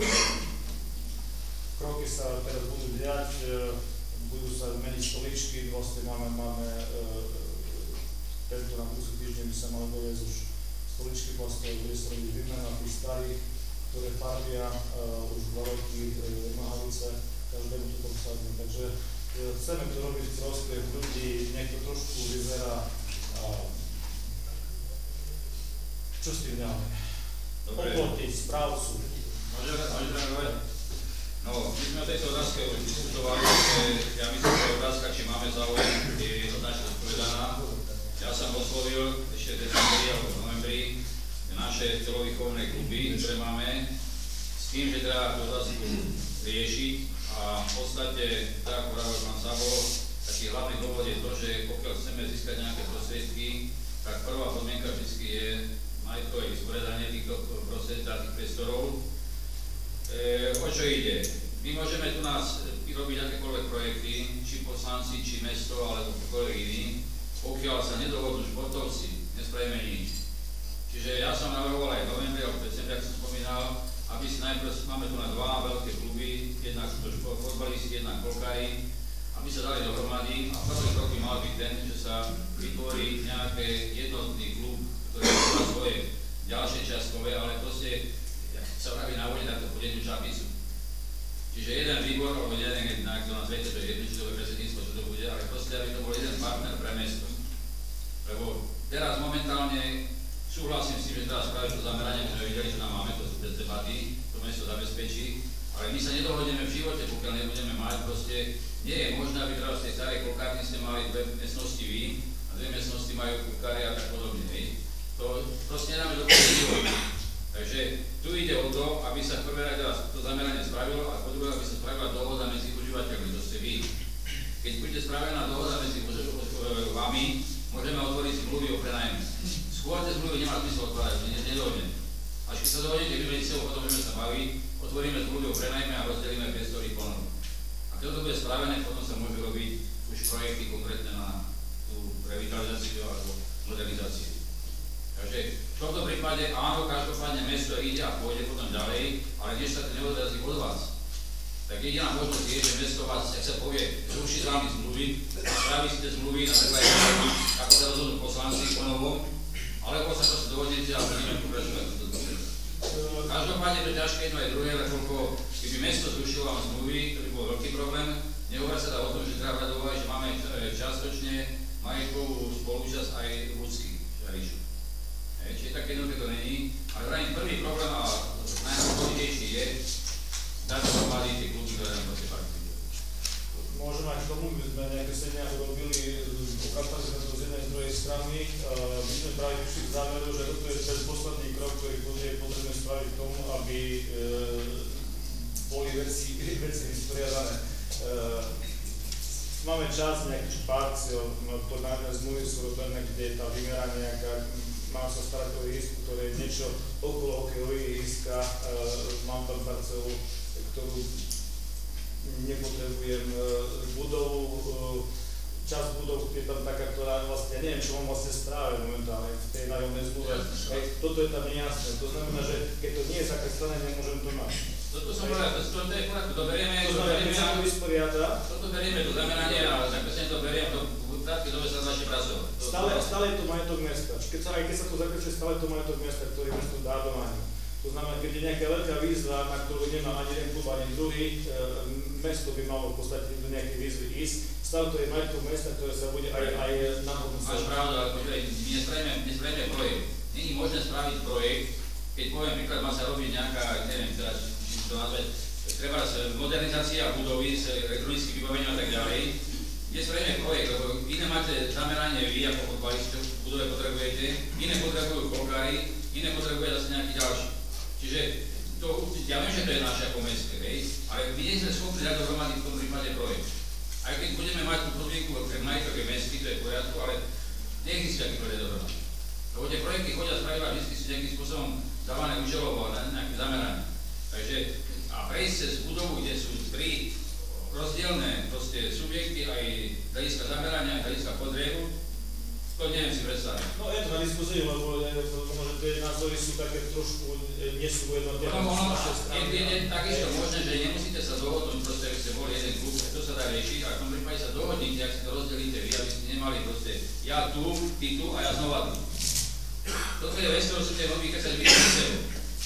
Speaker 7: Kroky sa teraz budú diať, budú sa meniť stoličky, vlastne máme, máme tento na budúci týždeň by sa mali doviezť už stoličky plastové, bude sa robiť výmena tých starých, ktoré farbia už dva roky Nohavice, každému to tam sadne. Takže chceme to robiť v prospech ľudí, nech to trošku vyzerá. Čo s tým ďalej? Oplotiť správcu.
Speaker 1: Môžeme, môžeme hovoriť? No, my sme o tejto otázke už diskutovali, že ja myslím, že otázka, či máme záujem, je jednoznačne odpovedaná. Ja som oslovil ešte v decembri alebo v novembri naše telovýchovné kluby, ktoré máme, s tým, že treba tú otázku riešiť. A v podstate, tak ako hovoril pán Sabo, taký hlavný dôvod je to, že pokiaľ chceme získať nejaké prostriedky, tak prvá podmienka vždy je majetkové vysporiadanie týchto prostriedkov, tých priestorov. E, o čo ide? My môžeme tu nás robiť akékoľvek projekty, či poslanci, či mesto, alebo ktokoľvek iný, pokiaľ sa nedohodnú športovci, nespravíme nič. Čiže ja som navrhoval aj v novembri, alebo v decembri, ak som spomínal, aby si najprv, máme tu na dva veľké kluby, jednak fotbalisti, jednak kolkári, aby sa dali dohromady a prvý krok by mal byť ten, že sa vytvorí nejaký jednotný klub, ktorý má svoje ďalšie čiastkové, ale proste, jak sa praví na vode, tak to bude tú čapicu. Čiže jeden výbor, alebo jeden jednak, to nás viete, že jedno, či to bude predsedníctvo, čo to bude, ale proste, aby to bol jeden partner pre mesto. Lebo teraz momentálne súhlasím s tým, že teraz spraviť to zameranie, že videli, že nám máme to bez debaty, to mesto zabezpečí, ale my sa nedohodneme v živote, pokiaľ nebudeme mať, proste nie je možné, aby teraz v tej starej kolkárni ste mali dve miestnosti vy a dve miestnosti majú kolkári a tak podobne. Hej. To proste nedáme do toho. Takže tu ide o to, aby sa v prvé rade to zameranie spravilo a po druhé, aby sa spravila dohoda medzi užívateľmi, to ste vy. Keď bude spravená dohoda medzi vami, môžeme otvoriť zmluvy o prenajme. Skôr tie zmluvy nemá zmysel otvárať, že nedohodne. Až keď sa dohodnete, vy medzi sebou, potom budeme sa baviť, otvoríme zmluvy o prenajme a rozdelíme priestory ponovu. A keď to bude spravené, potom sa môžu robiť už projekty konkrétne na tú revitalizáciu alebo modernizáciu. Takže v tomto prípade áno, každopádne mesto ide a pôjde potom ďalej, ale než sa to neodrazí od vás, tak jediná možnosť je, že mesto vás, jak sa povie, zruší s vami zmluvy a spraví si tie zmluvy na základe, ako sa rozhodnú poslanci po novom, alebo sa proste dohodnete a budeme pokračovať túto zmluvy. Každopádne to ťažké jedno aj druhé, lebo keby mesto zrušilo vám zmluvy, to by bol veľký problém. Nehovorí sa dá o tom, že treba brať do úvahy, že máme čiastočne majetkovú spolúčasť aj ľudský žarišu. Čiže tak jednoduché to není, ale vrajím prvý problém a najdôležitejší je dať dohromady tie kluby, ktoré nám proste participujú.
Speaker 7: Môžem aj k tomu, my sme nejaké sedenia urobili, ukázali sme to z jednej z druhej strany, my sme práve prišli k záveru, že toto je ten posledný krok, ktorý bude potrebné spraviť k tomu, aby boli veci, veci vysporiadané. Máme čas nejakých parciov, podľa zmluvy sú robené, kde je tá výmera nejaká, mám sa starať o ihrisku, ktoré je niečo okolo hokejového ihriska, mám tam parcelu, ktorú nepotrebujem, budovu, časť budov je tam taká, ktorá vlastne, ja neviem, čo mám vlastne správe momentálne v tej nájomnej zmluve. Toto je tam nejasné, to znamená, že keď to nie je zakreslené, nemôžem to mať.
Speaker 1: Toto som povedal, to je porádku, to berieme,
Speaker 7: to berieme, to vysporiada.
Speaker 1: Toto berieme do zamerania a zakreslenie to beriem, to v krátkej dobe sa začne pracovať.
Speaker 7: Stále, stále je to majetok mesta. Keď sa, aj keď sa to zakreslí, stále je to majetok mesta, ktorý mesto dá do nájmu. To znamená, keď je nejaká veľká výzva, na ktorú nemá ani jeden klub, ani druhý, e, mesto by malo v podstate do nejakej výzvy ísť. Stále to je majetok mesta, ktoré sa bude aj, aj na hodnotu.
Speaker 1: Máš pravdu, ale počúvaj, my nespravíme projekt. Není možné spraviť projekt, keď poviem príklad, má sa robiť nejaká, neviem teraz, či to nazvať, treba modernizácia budovy s elektronickým vybavením a tak ďalej. Nespravíme projekt, lebo iné máte zameranie vy, ako fotbalisti v budove potrebujete, iné potrebujú kolkári, iné potrebuje zase nejaký ďalší. Čiže to, ja viem, že to je naše ako mestské, ale my nie sme schopní dať dohromady v tom prípade projekt. Aj keď budeme mať tú podmienku, ktoré majú také mestské, to je v poriadku, ale neexistuje aký projekt dohromady. Lebo tie projekty chodia spravidla vždy sú nejakým spôsobom dávané účelovo na nejaké zameranie. Takže a prejsť cez budovu, kde sú tri rozdielne proste subjekty, aj hľadiska zamerania, aj hľadiska podriebu, to neviem si predstaviť.
Speaker 7: No je to na diskusiu, lebo možno tie názory sú také trošku, nie sú jednotné.
Speaker 1: No, ono, je, je, je takisto možné, že nemusíte sa dohodnúť, proste, aby ste boli jeden klub, to sa dá riešiť, a v tom prípade sa dohodnite, ak si to rozdelíte vy, aby ste nemali proste ja tu, ty tu a ja znova tu. Toto je vec, ktorú si tie hodí, keď sa vyšli s sebou.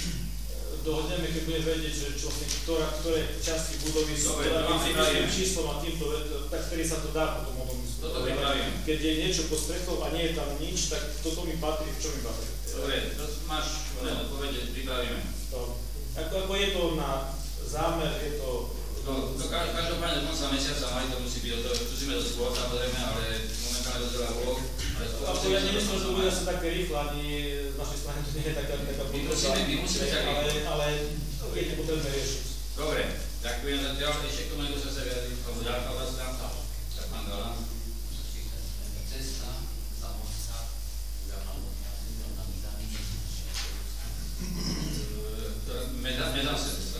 Speaker 7: Dohodneme, keď budem vedieť, že čo, ktorá, ktoré časti budovy sú,
Speaker 1: dobre, to mám
Speaker 7: tým číslom a týmto, tak vtedy sa to dá potom o tom diskutovať.
Speaker 1: Toto pripravím.
Speaker 7: Keď je niečo pod strechou a nie je tam nič, tak toto mi patrí, čo mi patrí.
Speaker 1: Dobre, to máš odpovedať, pripravíme.
Speaker 7: To, ako, ako je to na zámer, je to...
Speaker 1: No, to každopádne do konca mesiaca maj to musí byť, to musíme to skôr samozrejme, ale momentálne to veľa úloh.
Speaker 7: Ako ja nemyslím, že to bude asi také rýchle, ani z našej strany to nie je taká potreba.
Speaker 1: My musíme, my musíme tak
Speaker 7: ale, ale je to potrebné riešiť.
Speaker 1: Dobre, ďakujem zatiaľ. Ešte k tomu niekto sa sa vyjadriť, alebo ďalšia otázka? Tak pán Galan.
Speaker 9: Cesta, Zámorská,
Speaker 1: Medám sa cesta.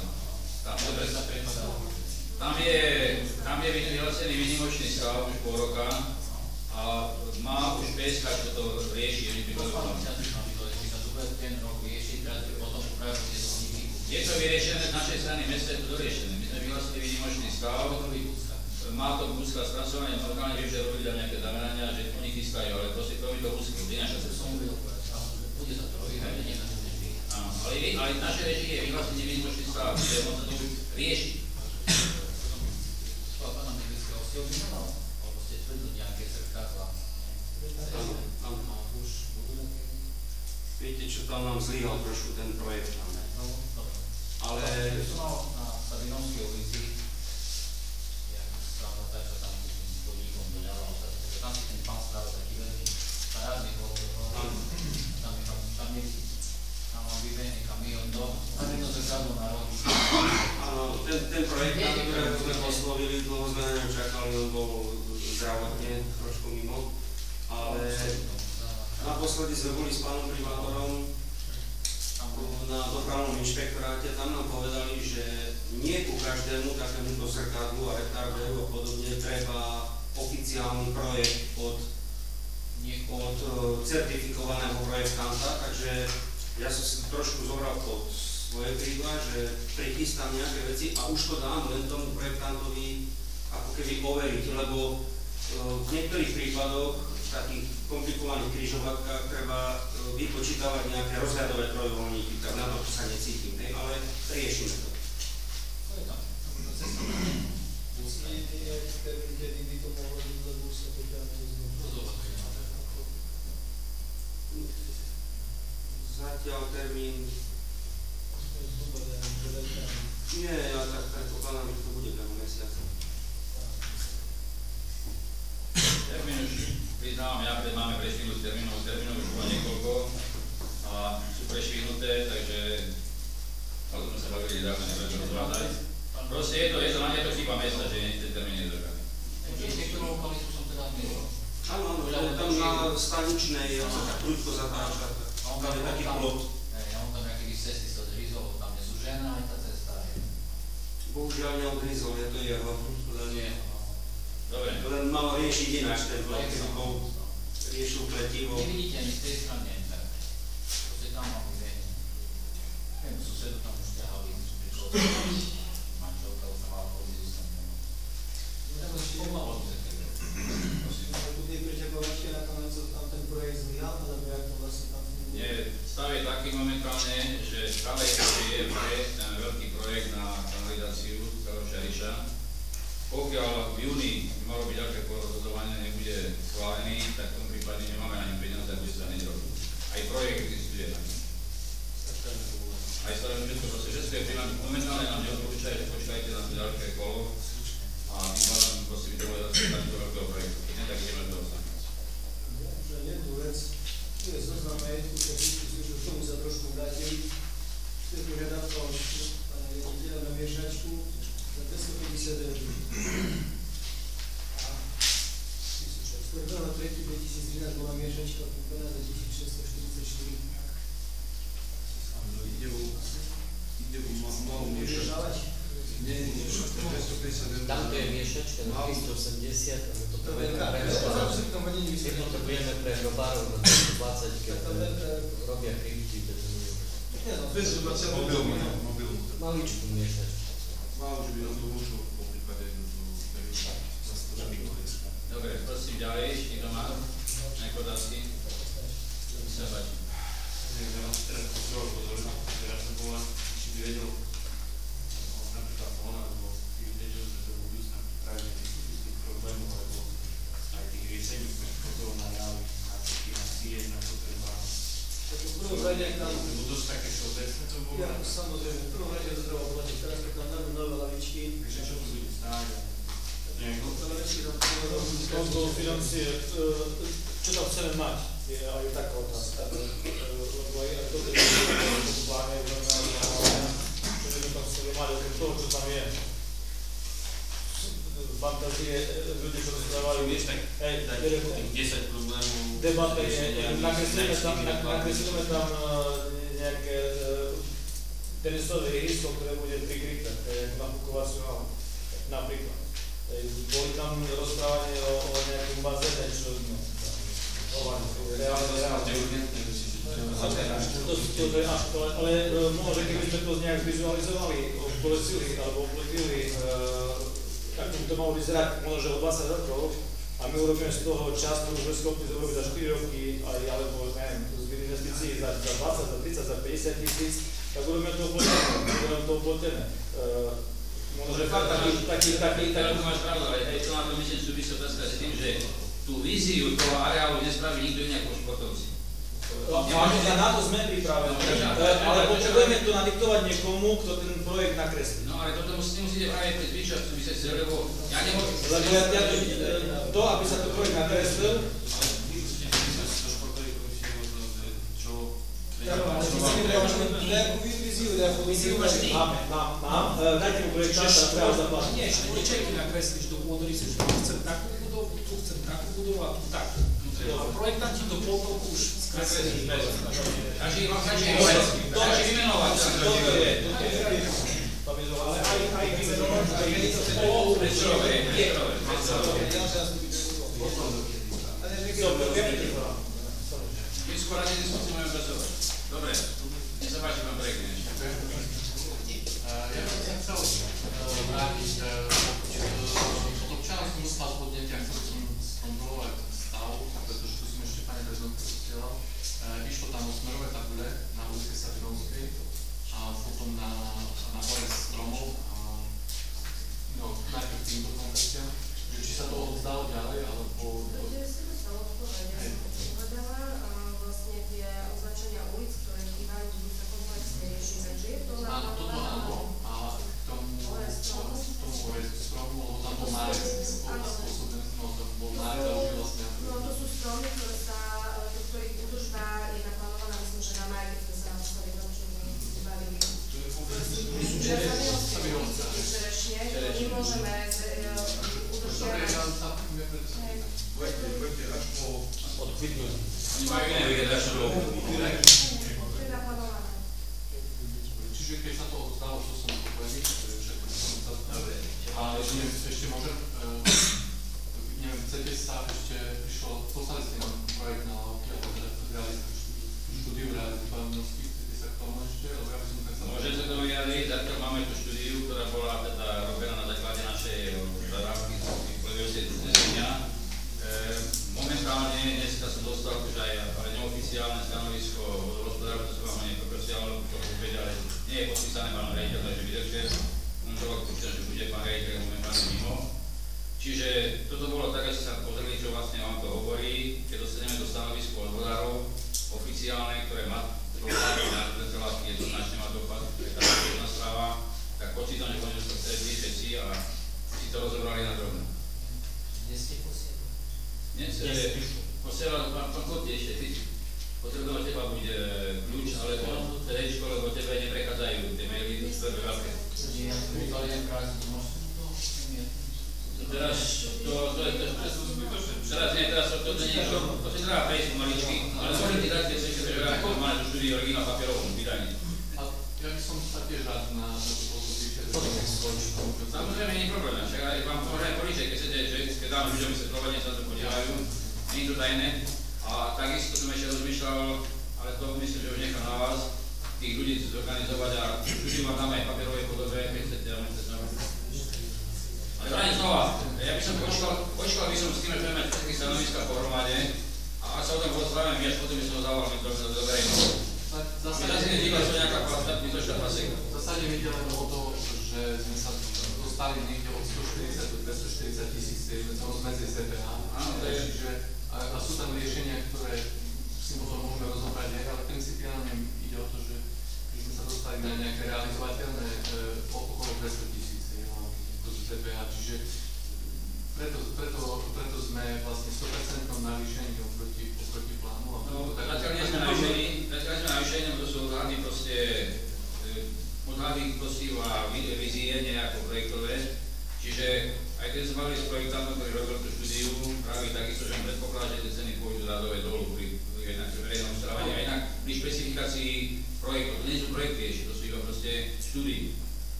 Speaker 1: Tam je, tam je vyhlásený výnimočný stav už pol roka a má už pé es ká, čo to rieši.
Speaker 9: Ten rok rieši, teraz potom upraviť tie zvoníky.
Speaker 1: Je to vyriešené z našej strany, mesta je to doriešené. My sme vyhlásili výnimočný stav. Má to Búska spracovanie, normálne viem, že robili tam nejaké zamerania, že oni chystajú, ale proste to by to Búsku, vynáša sa som uvedol, bude sa to robiť, ale nie na to neží. Áno, ale, ale naše reči je vyhlásenie výnimočný stav, že on sa to rieši.
Speaker 9: Pána Medveckého ste obvinoval, alebo ste tvrdili nejaké zrkadlá.
Speaker 6: Áno, už viete, čo tam nám zlyhal trošku ten projekt tam, ne?
Speaker 9: No, dobre.
Speaker 6: Ale...
Speaker 9: Som mal na Savinovskej ulici, tak sa tam tým podnikom doľaval, takže tam si ten pán spravil taký veľký parádny hlov, tam je tam nevidí. Tam mám vybený kamión do, tam jedno zrkadlo na rohu.
Speaker 6: Áno, ten, ten projekt, na ktorého sme oslovili, dlho sme na ňom čakali, on bol zdravotne trošku mimo, ale naposledy sme boli s pánom primátorom na dopravnom inšpektoráte, tam nám povedali, že nie ku každému takémuto zrkadlu a retarderu a podobne treba oficiálny projekt od, od certifikovaného projektanta, takže ja som si trošku zobral pod svoje krídla, že prichystám nejaké veci a už to dám len tomu projektantovi ako keby overiť, lebo v niektorých prípadoch takých komplikovaných križovatkách treba vypočítavať nejaké rozhľadové trojuholníky, tak na to sa necítim, hej, ale riešime to.
Speaker 9: To je tam.
Speaker 4: Kedy by to mohlo byť, lebo už sa to ďalej nezmôže.
Speaker 6: Zatiaľ termín... Nie, ja tak predpokladám, že to bude veľmi mesiaca.
Speaker 1: Termín už priznávam, ja pred máme prešvihnúť termínov, termínov už bolo niekoľko a sú prešvihnuté, takže ale sme sa bavili, že dáme nebudeme rozvázať. Proste je to, je to, je to chyba mesta, že ten termín je zdržaný.
Speaker 9: Niektorú lokalitu som teda zmieril.
Speaker 6: Áno, áno, tam na staničnej, ja sa tak prudko zatáča, tam je taký plot.
Speaker 9: On tam nejaký cesty sa odhryzol, tam nie sú žena, aj tá cesta je.
Speaker 6: Bohužiaľ neodhryzol, je to jeho, len je.
Speaker 1: Dobre.
Speaker 6: Len mal riešiť ináč ten blok, keď bol riešil pletivo.
Speaker 9: Nevidíte ani z tej strany, tak. Proste tam mám vybehnúť. Neviem, susedu tam už ťahali, prišlo manželka, už tam mala poliziu s tam. Tak ešte pomohlo by sa teda.
Speaker 4: Bude preťakovačka, nakoniec tam ten projekt zlyhal, alebo jak to vlastne tam...
Speaker 1: Nie, stav je taký momentálne, že stále ešte je projekt, ten veľký projekt na kanalizáciu celého Šariša. Pokiaľ v júni by malo byť aké rozhodovanie nebude schválený, tak v tom prípade nemáme ani peniaze, aby sa nerobí. Aj projekt existuje na ňom. Aj stavíme všetko, proste všetko je finančné. Momentálne nám neodporúčajú, že počkajte na to ďalšie kolo a tým pádom proste by to bolo zase do veľkého projektu. Keď ne, tak ideme do ostatných.
Speaker 4: Že jednu vec, tu je zoznam majetku, čo si že k tomu sa trošku vrátili. Tu je požiadavka od pána riaditeľa na miešačku za dvestopäťdesiat eur. A z prvého tretieho dvetisíctrinásť bola miešačka kúpená za tisícšesťstoštyridsaťštyri.
Speaker 5: Ide o, ide o malú miešačku. Nie, nie, dvestopäťdesiat eur.
Speaker 12: Tam to je miešačka na tristoosemdesiat, a my to potrebujeme pre robárov na dvesto dvadsať, keď robia krypty.
Speaker 5: dvestodvadsať mobilnú.
Speaker 12: Maličku miešačku.
Speaker 5: Málo, že by nám to možno po prípade
Speaker 1: Dobre, prosím ďalej, niekto má nejaké otázky? Sa páči.
Speaker 13: Ja vám teraz potreboval pozornosť, teraz som bola, či by vedel napríklad on, alebo ty vedel, že to budú sa pripraviť nejakých tých problémov, alebo aj tých riešení, ktoré na reáli, na to financie, na to treba...
Speaker 4: Tak v prvom rade tam...
Speaker 13: Lebo dosť také všeobecné to bolo.
Speaker 4: Ja, samozrejme, v prvom rade to treba platiť, teraz tam dáme nové lavičky.
Speaker 13: Takže čo to bude stáť?
Speaker 7: Kontrol financie, čo tam chceme mať, je aj taká otázka. Lebo aj toto je pláne, že by tam chceli mať okrem toho, čo tam je. Fantázie, ľudia, čo rozprávajú,
Speaker 13: Vieš, tak dať tých desať problémov.
Speaker 7: Debata je, nakreslíme tam, nakreslíme tam nejaké tenisové ihrisko, ktoré bude prikryté, na pukovaciu halu, napríklad. Boli tam rozprávanie o, o nejakom bazéne, čo no, reálne, reálne.
Speaker 4: No
Speaker 7: To, to, to je až to, ale môže, keby sme to nejak zvizualizovali, obkolesili alebo obletili, tak by to malo vyzerať možno, že o dvadsať rokov a my urobíme z toho čas, ktorú sme schopní zrobiť za štyri roky, aj, alebo neviem, z investícií za, za dvadsať, za tridsať, za päťdesiat tisíc, tak urobíme to oplotené, urobíme to oplotené. Možno, že fakt taký, taký, taký, taký...
Speaker 1: Tu máš pravdu, ale aj to na to myslím súvisí otázka s tým, že tú víziu toho areálu nespraví nikto iný ako športovci.
Speaker 7: Na to sme pripravení, ale potrebujeme to nadiktovať niekomu, kto ten projekt nakreslí.
Speaker 1: No ale toto nemusíte práve keď vyčať súvisieť, lebo ja nemôžem...
Speaker 7: Lebo ja, ja to, aby sa to projekt nakreslil... Máme, mám, mám, dajte mu projektanta, treba zaplatiť.
Speaker 14: Nie, že poličajky nakreslíš do pôdory, že tu chcem takú budovu, tu chcem takú budovu a tu takú. A projektanti do pôdovku už skreslili.
Speaker 1: Takže vám stačí vymenovať.
Speaker 7: Toto je, toto je. Ale aj, aj vymenovať, aj polohu.
Speaker 1: Predsorové, predsorové, predsorové. My skôr radí diskusiu môžeme pracovať. Dobre, nech sa páči, pán Brekne.
Speaker 3: Ja by som chcel vrátiť od občanov som dostal podnetia, chcel som skontrolovať stav, pretože tu som ešte pani prezident posielal. Išlo tam o smerové tabule na ulici Sapinovskej a potom na, na pole stromov. No, najprv tým koncepciám, že či sa to odzdalo ďalej, alebo...
Speaker 15: Ja si to stalo odpovedať, ja som povedala, vlastne tie označenia ulic, ktoré chýbajú, budú sa komplexne riešiť, takže je to
Speaker 3: Áno, toto áno, a k tomu orestu stromu, lebo tam bol Marek spôsobený, no to bol Marek, ale už vlastne...
Speaker 15: No to sú stromy, ktoré sa, do ktorých údržba je naplánovaná, myslím, že na maj, keď sme sa naposledy veľmi bavili. Čerešne, nemôžeme udržiavať.
Speaker 5: Budete až po
Speaker 7: odkvitnúť.
Speaker 1: Oni majú iné vegetačné obdobie.
Speaker 15: To je naplánované.
Speaker 3: Čiže keď sa to odstalo, to som povedal, že všetko som sa dobre. Ale neviem, ešte môžem, neviem, chcete sa ešte, prišlo, poslali ste nám projekt na štúdiu realizovanosti, chcete sa k tomu ešte, lebo ja by som tak sa...
Speaker 1: Môžem sa tomu vyjadriť, zatiaľ máme tú štúdiu, ktorá bola teda robená na základe našej zadávky predvedujúcej znesenia. Momentálne dneska som dostal už aj neoficiálne stanovisko vodohospodárstva, to sa vám nepoprosiaľ, lebo to vedia, ale nie je podpísané pán rejiteľ, takže vydržte. On to počítam, že bude pán rejiteľ momentálne mimo. Čiže toto bolo tak, že sa pozreli, čo vlastne vám to hovorí, keď dostaneme to stanovisko od vodárov oficiálne, ktoré má dopad na tieto látky, jednoznačne má dopad, to je tá jedna správa, tak počítam, že môžeme sa stretli všetci a si to rozobrali na drobno.
Speaker 12: Dnes ste posielali?
Speaker 1: Dnes posielali, pán Kotti ešte, ty potrebujem od teba buď kľúč, alebo tedečko, lebo tebe neprechádzajú tie maily, ktoré veľké.
Speaker 12: Ja som mi to len krásne, to môžem to?
Speaker 1: Teraz to, to je to, teraz nie, teraz to, to nie je to, to si treba prejsť pomaličky, ale môžem ti dať, keď sa ešte preberať, to máš v štúdii originál papierovom vydaní.
Speaker 3: A ja by som sa tiež rád na to pozorniť.
Speaker 1: Samozrejme, nie je problém, však aj vám môžem poličať, keď chcete, že keď dáme ľuďom vysvetľovanie, sa to podievajú, nie je to tajné. A takisto som ešte rozmýšľal, ale to myslím, že už nechám na vás, tých ľudí zorganizovať a štúdiu vám dáme aj v papierovej podobe, keď chcete, ale chcete znovu. Ale vrajím znova, ja by som počkal, počkal by som s tým, že budeme mať všetky stanoviska pohromade a ak sa o tom porozprávame viac, potom by som ho zavolal do verejnosti. Zase nedíva sa nejaká pítočná paseka.
Speaker 3: V zásade mi ide len o to, že sme sa dostali niekde od stoštyridsať do dvestoštyridsať tisíc, sme sa rozmedzi z dé pé há. Čiže a sú tam riešenia, ktoré si potom môžeme rozobrať aj, ale principiálne ide o to, že sme sa dostali na nejaké realizovateľné okolo dvesto tisíc z dé pé há, čiže preto, preto, preto sme vlastne sto percent navýšení oproti, oproti plánu.
Speaker 1: No, zatiaľ nie sme navýšení, zatiaľ sme navýšení, to sú odhady proste, odhady postív a vízie, nejako projektové, čiže aj keď sme bavili s projektantom, ktorý robil tú štúdiu, práve takisto, že on predpokladá, že tie ceny pôjdu ľadové dolu pri verejnom obstarávaní a inak pri špecifikácii projektov. To nie sú projekty ešte, to sú iba proste štúdii.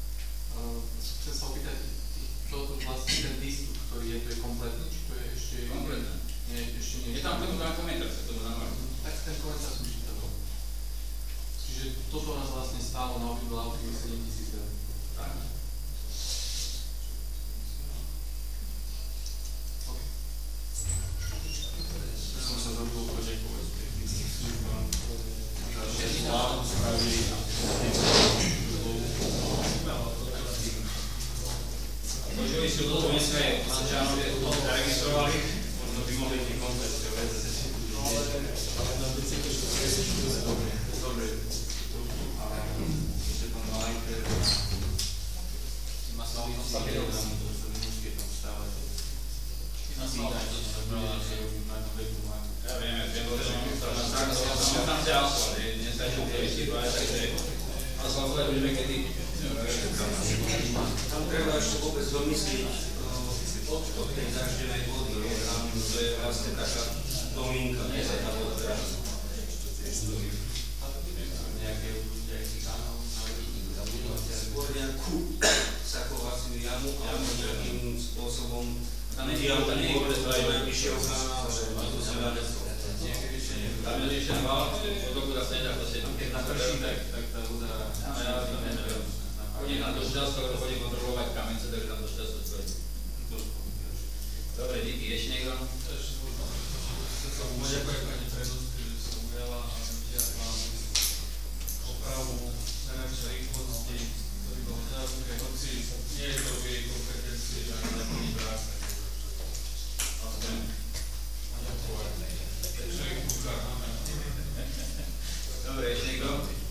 Speaker 3: Chcem sa opýtať, to vlastne ten výstup, ktorý je, to je kompletný, či to je ešte...
Speaker 1: Kompletné.
Speaker 3: Nie, ešte nie.
Speaker 1: Je tam k tomu tam komentár, sa k tomu znamená.
Speaker 3: Tak ten komentár som čítal. toto nás vlastne stálo na obidve auty sedem tisíc eur.
Speaker 1: Tak.
Speaker 13: Som sa zabudol poďakovať technickým službám, že slávnu spravili a
Speaker 1: Počuli si o toho dneska pán Čánov, že to zaregistrovali?
Speaker 13: možno by mohli tie koncepcie vedieť.
Speaker 3: Ale na bicykli to je dobre.
Speaker 13: Dobre, ale ešte pán Malajker
Speaker 3: Má sa
Speaker 13: si kilogramu, to sa nemusí tam stávať. Pýtať, či sa bude, že robím na veku mám.
Speaker 1: Ja viem, viem, že som tam ťa asfalt, dnes sa ešte vysypať, takže asfalt bude už niekedy.
Speaker 6: Tam treba ešte vôbec domyslieť od tej zaždenej vody, tam to je vlastne taká dominka, nie sa tá voda teraz.
Speaker 13: Nejaké nejaký kanál na vrchu.
Speaker 6: Skôr nejakú sakovaciu jamu, alebo nejakým spôsobom
Speaker 1: Tam nie je to nie je to
Speaker 6: najvyššieho kanála, a tu sa dá
Speaker 13: Nejaké riešenie.
Speaker 1: tam je ešte val, od roku sa nedá to sedieť.
Speaker 13: Keď naprší, tak tá voda...
Speaker 1: Ja to neviem. Chodí tam dosť často, lebo chodí kontrolovať kamence, takže tam dosť často stojí. Dobre, díky. Ešte niekto?
Speaker 16: Chcem sa poďakovať pani Predovskej, že sa ujala a vytiahla opravu najväčšej rýchlosti, ktorý bol v záruke, hoci nie je to v jej kompetencii, že ani neplní práce. Takže ich ukážeme.
Speaker 1: Dobre, ešte niekto?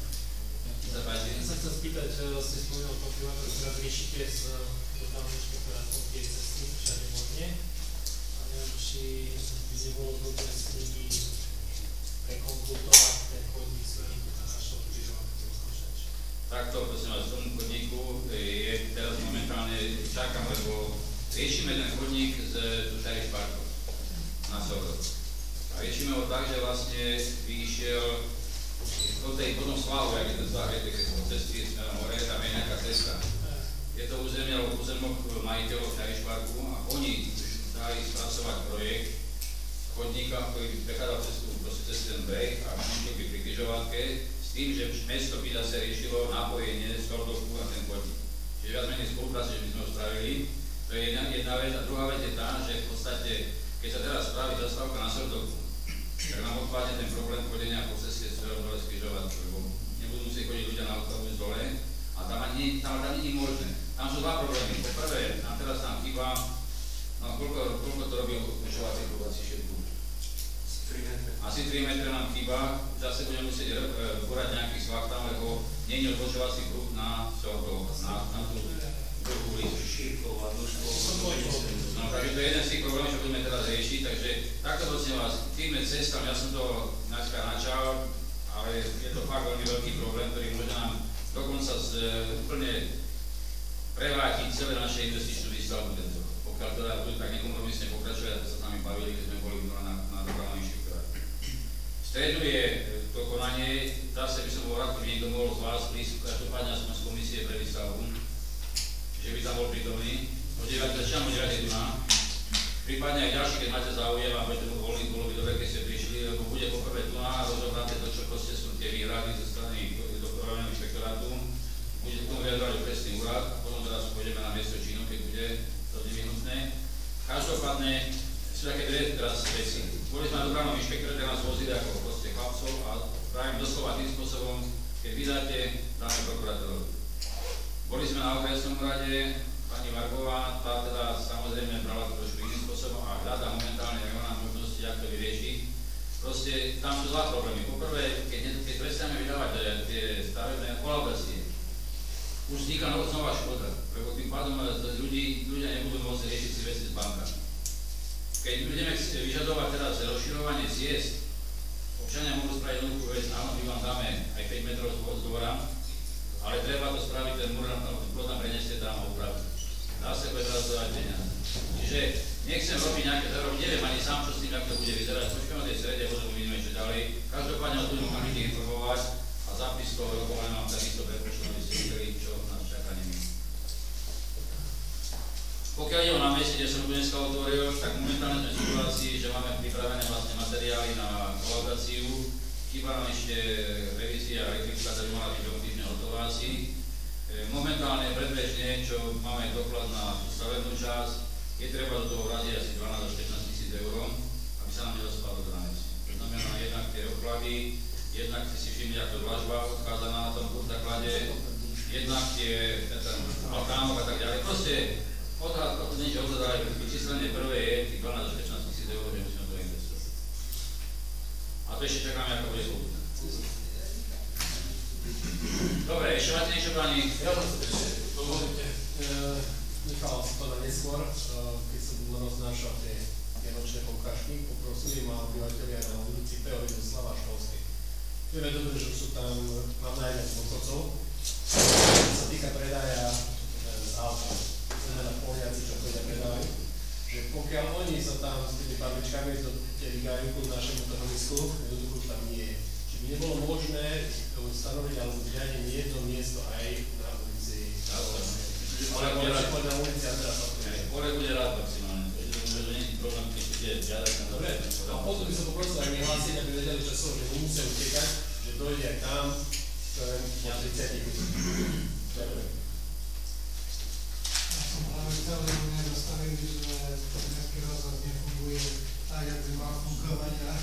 Speaker 17: Ja sa chcem spýtať, ste spomínali pán primátor, že teraz riešite s dopravným inšpektorátom tie cesty všade možne. A neviem, či by nebolo dobré s nimi prekonzultovať ten chodník smerom na našho križovatého Košač.
Speaker 1: Takto, prosím vás, v tom chodníku je teraz momentálne, čakám, lebo riešime ten chodník z Tušajich parkov na Sovrod. A riešime ho tak, že vlastne vyšiel po tej potom svahu, jak je to dva hejte, keď po cesty smerom hore, tam je nejaká cesta. Je to územie alebo územok majiteľov Tušajich parku a oni dali spracovať projekt chodníka, ktorý prechádzal cestu proste cez ten breh a končil by pri križovatke s tým, že mesto by zase riešilo napojenie z Sordovku na ten chodník. Čiže viac menej spolupráce, že by sme ho spravili. To je jedna, jedna vec a druhá vec je tá, že v podstate, keď sa teraz spraví zastávka na Sordovku, tak nám odpadne ten problém chodenia po ceste smerom dole z križovatky, lebo nebudú musieť chodiť ľudia na autobus dole a tam ani tam, tam nie je možné. Tam sú dva problémy. Po prvé, nám teraz tam chýba, no koľko, koľko to robí križovací klub asi všetko? Asi tri metre nám chýba, zase budeme musieť búrať nejaký svah tam, lebo nie je odbočovací kruh na Sordov, na, na tú druhú ulicu.
Speaker 6: Šírková, dĺžková.
Speaker 1: No, takže to je jeden z tých problémov, čo budeme teraz riešiť, takže takto prosím vás, tým cestám, ja som to dneska načal, ale je to fakt veľmi veľký problém, ktorý môže nám dokonca z, úplne prevrátiť celé naše investičnú výstavbu tento. Pokiaľ teda budú tak nekompromisne pokračovať, ako sa s nami bavili, keď sme boli na, na dopravnom inšpektoráte. V stredu je to konanie, zase by som bol rád, keby niekto mohol z vás prísť, každopádne som z komisie pre výstavbu, že by tam bol prítomný. O deviatej začínam o deviatej tu na. Prípadne aj ďalší, keď máte záujem a budete voľní, bolo by dobre, keď ste prišli, lebo bude poprvé tu na rozobraté to, čo proste sú tie výhrady zo strany dopravného inšpektorátu. Bude k tomu vyjadrovať okresný úrad a potom teraz pôjdeme na miesto činu, keď bude to nevyhnutné. Každopádne sú také dve teraz veci. Boli sme na dopravnom inšpektore, ktoré nás vozili ako proste chlapcov a pravím doslova tým spôsobom, keď vydáte, dáme prokurátorovi. Boli sme na okresnom úrade, pani Vargová, tá teda samozrejme brala to trošku iným spôsobom a hľadá momentálne reálne možnosti, ako to vyriešiť. Proste tam sú dva problémy. Poprvé, keď, keď prestaneme vydávať tie stavebné kolaudácie, už vzniká nová škoda, lebo tým pádom ľudí, ľudia nebudú môcť riešiť si veci s bankami. Keď budeme vyžadovať teraz rozširovanie ciest, občania môžu spraviť jednoduchú vec, áno, my vám dáme aj päť metrov z dvora, ale treba to spraviť, ten múr nám tam preneste tam a upraviť. Dá sa bude teraz dávať peniaze. Čiže nechcem robiť nejaké zarobiť, neviem ani sám, čo s tým, ako to bude vyzerať. Počkajme na tej strede, potom uvidíme, čo ďalej. Každopádne o tom môžem ľudí informovať a zápis toho rokovania mám takisto prepočtom, aby ste videli, čo nás čaká nimi. Pokiaľ ide o námestie, kde som dneska otvoril, tak momentálne sme v situácii, že máme pripravené vlastne materiály na kolaudáciu, chýba nám ešte revízia a elektrifika, by mala byť do týždňa hotová asi. Momentálne predbežne, čo máme doklad na stavebnú časť, je treba do toho vrátiť asi dvanásť až pätnásť tisíc eur, aby sa nám nerozpadlo do hranec. To znamená jednak tie oklady, jednak si všimli, ako dlažba odchádza na tom základe, jednak tie altánok a tak ďalej. Proste odhad, niečo odhadali, vyčíslenie prvé je tých dvanásť až pätnásť tisíc eur, že musíme to investovať. A to ešte čakáme, ako bude slúbne. Dobre, ešte máte niečo, pani?
Speaker 3: Ja vám ešte dovolíte, nechal si to na neskôr, keď som roznášal tie vianočné poukážky, poprosili ma obyvateľia na ulici Teórie Doslava Školskej. Vieme dobre, že sú tam, mám najviac dôchodcov, čo sa týka predaja z auta, znamená Poliaci, čo chodia predávajú, že pokiaľ oni sa tam s tými barvičkami to vygajú ku našemu trhovisku, jednoducho už tam nie je. Či by nebolo možné stanoviť alebo vyjadniť jedno miesto aj na ulici. Ale napríklad na ulici a teraz
Speaker 1: Porek bude rád maximálne, pretože to nie je problém, keď bude žiadať na dobre.
Speaker 3: A potom by som poprosil, ak mi hlásiť, aby vedeli časovo, že nemusia utekať, že dojde aj tam, ktoré na tridsať minút. Ďakujem.
Speaker 8: Ja som práve chcel len nedostaviť, že nejaký rozhľad nefunguje tak, jak by mal fungovať a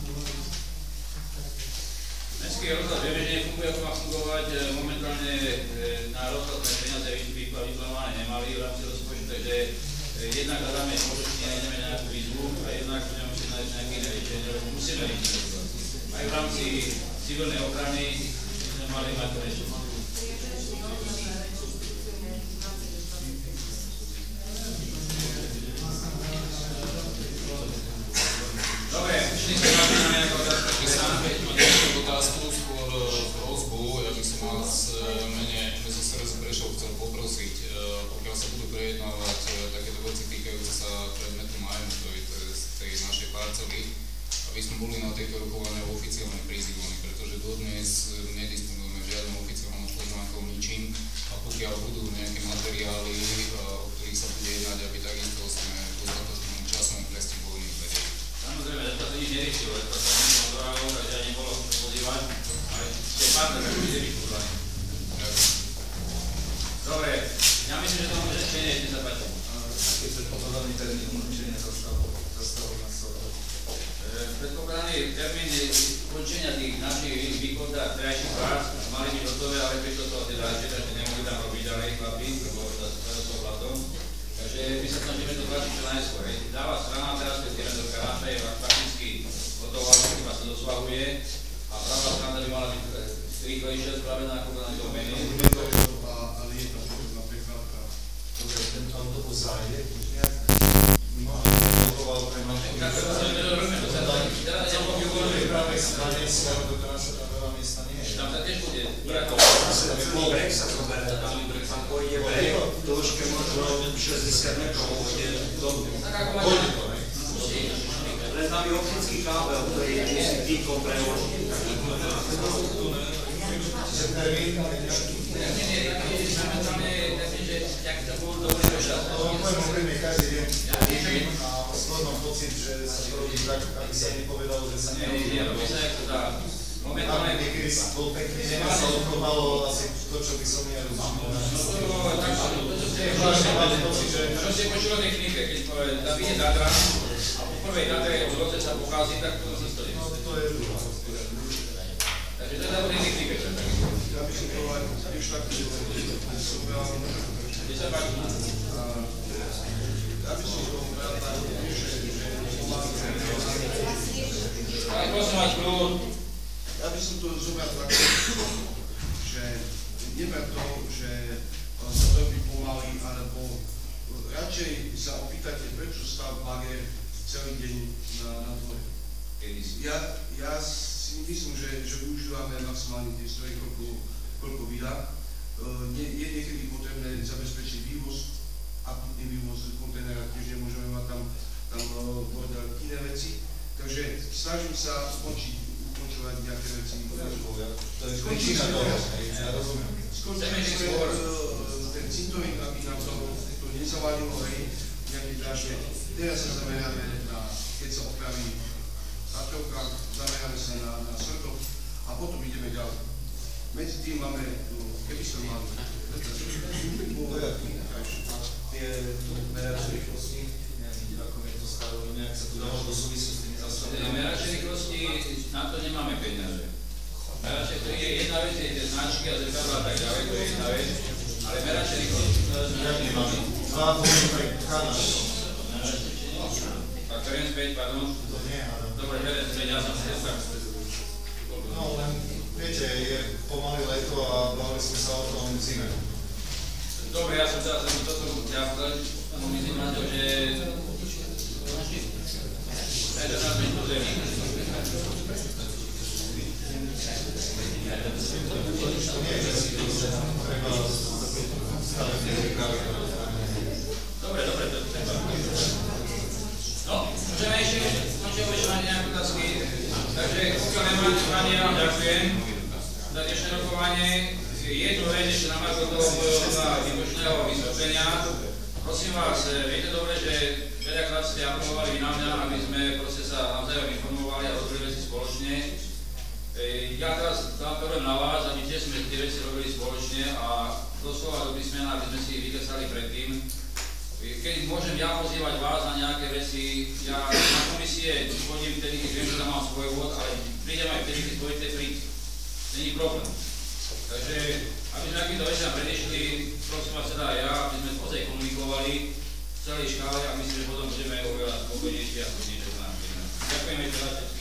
Speaker 1: Mestský rozhľad vieme, že nefunguje, ako má fungovať. Momentálne na rozhľad sme peniaze vyplánované nemali v rámci rozpočtu, takže jednak hľadáme, možno si nájdeme nejakú výzvu a jednak budeme musieť nájsť nejaké iné riešenie, lebo musíme riešiť rozhľad. Aj v rámci civilnej ochrany sme mali mať to riešenie. Dobre, šli sme vám na nejaká otázka, či sám.
Speaker 18: Otázku, skôr prosbu, ja by som vás mene es es er es Prešov chcel poprosiť, pokiaľ sa budú prejednávať takéto veci týkajúce sa predmetu nájmu z tej našej parcely, aby sme boli na tejto rokovania oficiálne prizývaní, pretože dodnes nedisponujeme žiadnou oficiálnou pozvánkou ničím a pokiaľ budú nejaké materiály, o ktorých sa bude jednať, aby takisto sme dostatočným časom presne boli vedeli.
Speaker 1: Samozrejme, že to nič neriešilo, že to sa nič odvralo, takže ani nebolo pozývať, ale tie partner, tak bude vypúdvaný. Dobre, ja myslím, že to môže ešte nie, ešte sa páči.
Speaker 10: Aký je predpokladaný termín ukončenia zastavu na Slovensku?
Speaker 1: Predpokladaný termín ukončenia tých našich východov a terajších prác mali byť hotové, ale prišlo to teda ešte, takže nemohli tam robiť ďalej chlapi, lebo sa s vládom. Takže my sa snažíme to tlačiť čo najskôr. Dáva strana teraz, keď ideme do kanáša, je prakticky hotová, iba sa dosvahuje a pravá strana by mala byť rýchlejšia spravená ako na toho menej.
Speaker 5: Ale je tam potrebná prekladka.
Speaker 10: Dobre, ten autobus zájde, už nejak mnoho blokoval pre našu...
Speaker 1: Teraz je blokoval
Speaker 10: v pravej strane, do kanáša tam veľa miesta nie je.
Speaker 1: Tam sa tiež bude.
Speaker 6: Celý breh sa zoberie, tam pôjde breh, dĺžke možno šesťdesiat metrov, pôjde domu. Len tam je optický kábel, ktorý musí týkom preložiť.
Speaker 10: Poviem úprimne, každý deň vidím a skladnom pocit, že sa to robí tak, aby sa nepovedalo, že sa nerobí. Momentálne niekedy si bol pekný deň a sa odkopalo asi to, čo by som ja rozumel.
Speaker 1: Čo ste počuli o technike, keď zabije Tatra a po prvej Tatre v roce sa pokází, tak to sa stojí.
Speaker 10: To je druhá.
Speaker 1: Takže to je na technike.
Speaker 5: Ja by som to aj tiež tak, že som veľa...
Speaker 1: Kde sa páči?
Speaker 5: Ja by som to veľa tak tiež, že pomáham.
Speaker 1: Ale prosím vás, kľúd.
Speaker 5: Ja by som to zobral tak, že neber to, že sa to robí pomaly, alebo radšej sa opýtate, prečo stav bager celý deň na, na dvore. Ja, ja si myslím, že, že využívame maximálne tie stroje, koľko, koľko vydá. Je, je niekedy potrebné zabezpečiť vývoz a nevývoz kontajnera, tiež nemôžeme mať tam, tam bordel iné veci. Takže snažím sa ukončiť, ukončovať nejaké veci.
Speaker 10: To je príčina toho, ja rozumiem.
Speaker 5: Skončíme ten cintorín, aby nám to, to nezavalilo, hej, nejaké ďalšie. Teraz sa zameráme na, keď sa opraví datovka, zameráme sa na, na srtok a potom ideme ďalej. Medzi tým máme, keby som mal
Speaker 10: tie merače rýchlosti, neviem, ako je to stavilo, nejak sa tu dalo do súvisu s tými zásobami.
Speaker 1: Merače rýchlosti, na to nemáme peniaze. Merače, to je jedna vec, je tie značky a zrkadlá a tak ďalej, to je jedna vec, ale merače rýchlosti to nemáme.
Speaker 10: Dva boli pre kanál.
Speaker 1: A terén späť, pardon?
Speaker 10: To nie, ale...
Speaker 1: Dobre, terén späť, ja som si tak...
Speaker 10: No len, viete, je pomaly leto a bavili sme sa o tom zime.
Speaker 1: Dobre, ja som teraz toto ja myslím na to, že... Aj to nás byť pozemí. Dobre, dobre, to treba. No, môžeme ešte, môžeme ešte mať nejaké otázky. Takže, pokiaľ nemáte pani, ja vám ďakujem za dnešné rokovanie. Jednu vec ešte na marko toho výpočného vysvetlenia. Prosím vás, viete dobre, že veľakrát ste apelovali na mňa, aby sme proste sa navzájom informovali a robili veci spoločne. Ja teraz apelujem na vás, aby tiež sme tie veci robili spoločne a doslova do písmena, aby sme si ich vykresali predtým. Keď môžem ja pozývať vás na nejaké veci, ja na komisie chodím vtedy, keď viem, že tam mám svoj vod, ale prídem aj vtedy, keď budete príť. Není problém. Takže, aby sme takýmto veciam predišli, prosím vás teda ja, aby sme ozaj komunikovali v celej škále a myslím, že potom budeme oveľa spokojnejší a spokojnejšie sa nám. Ďakujem ešte raz.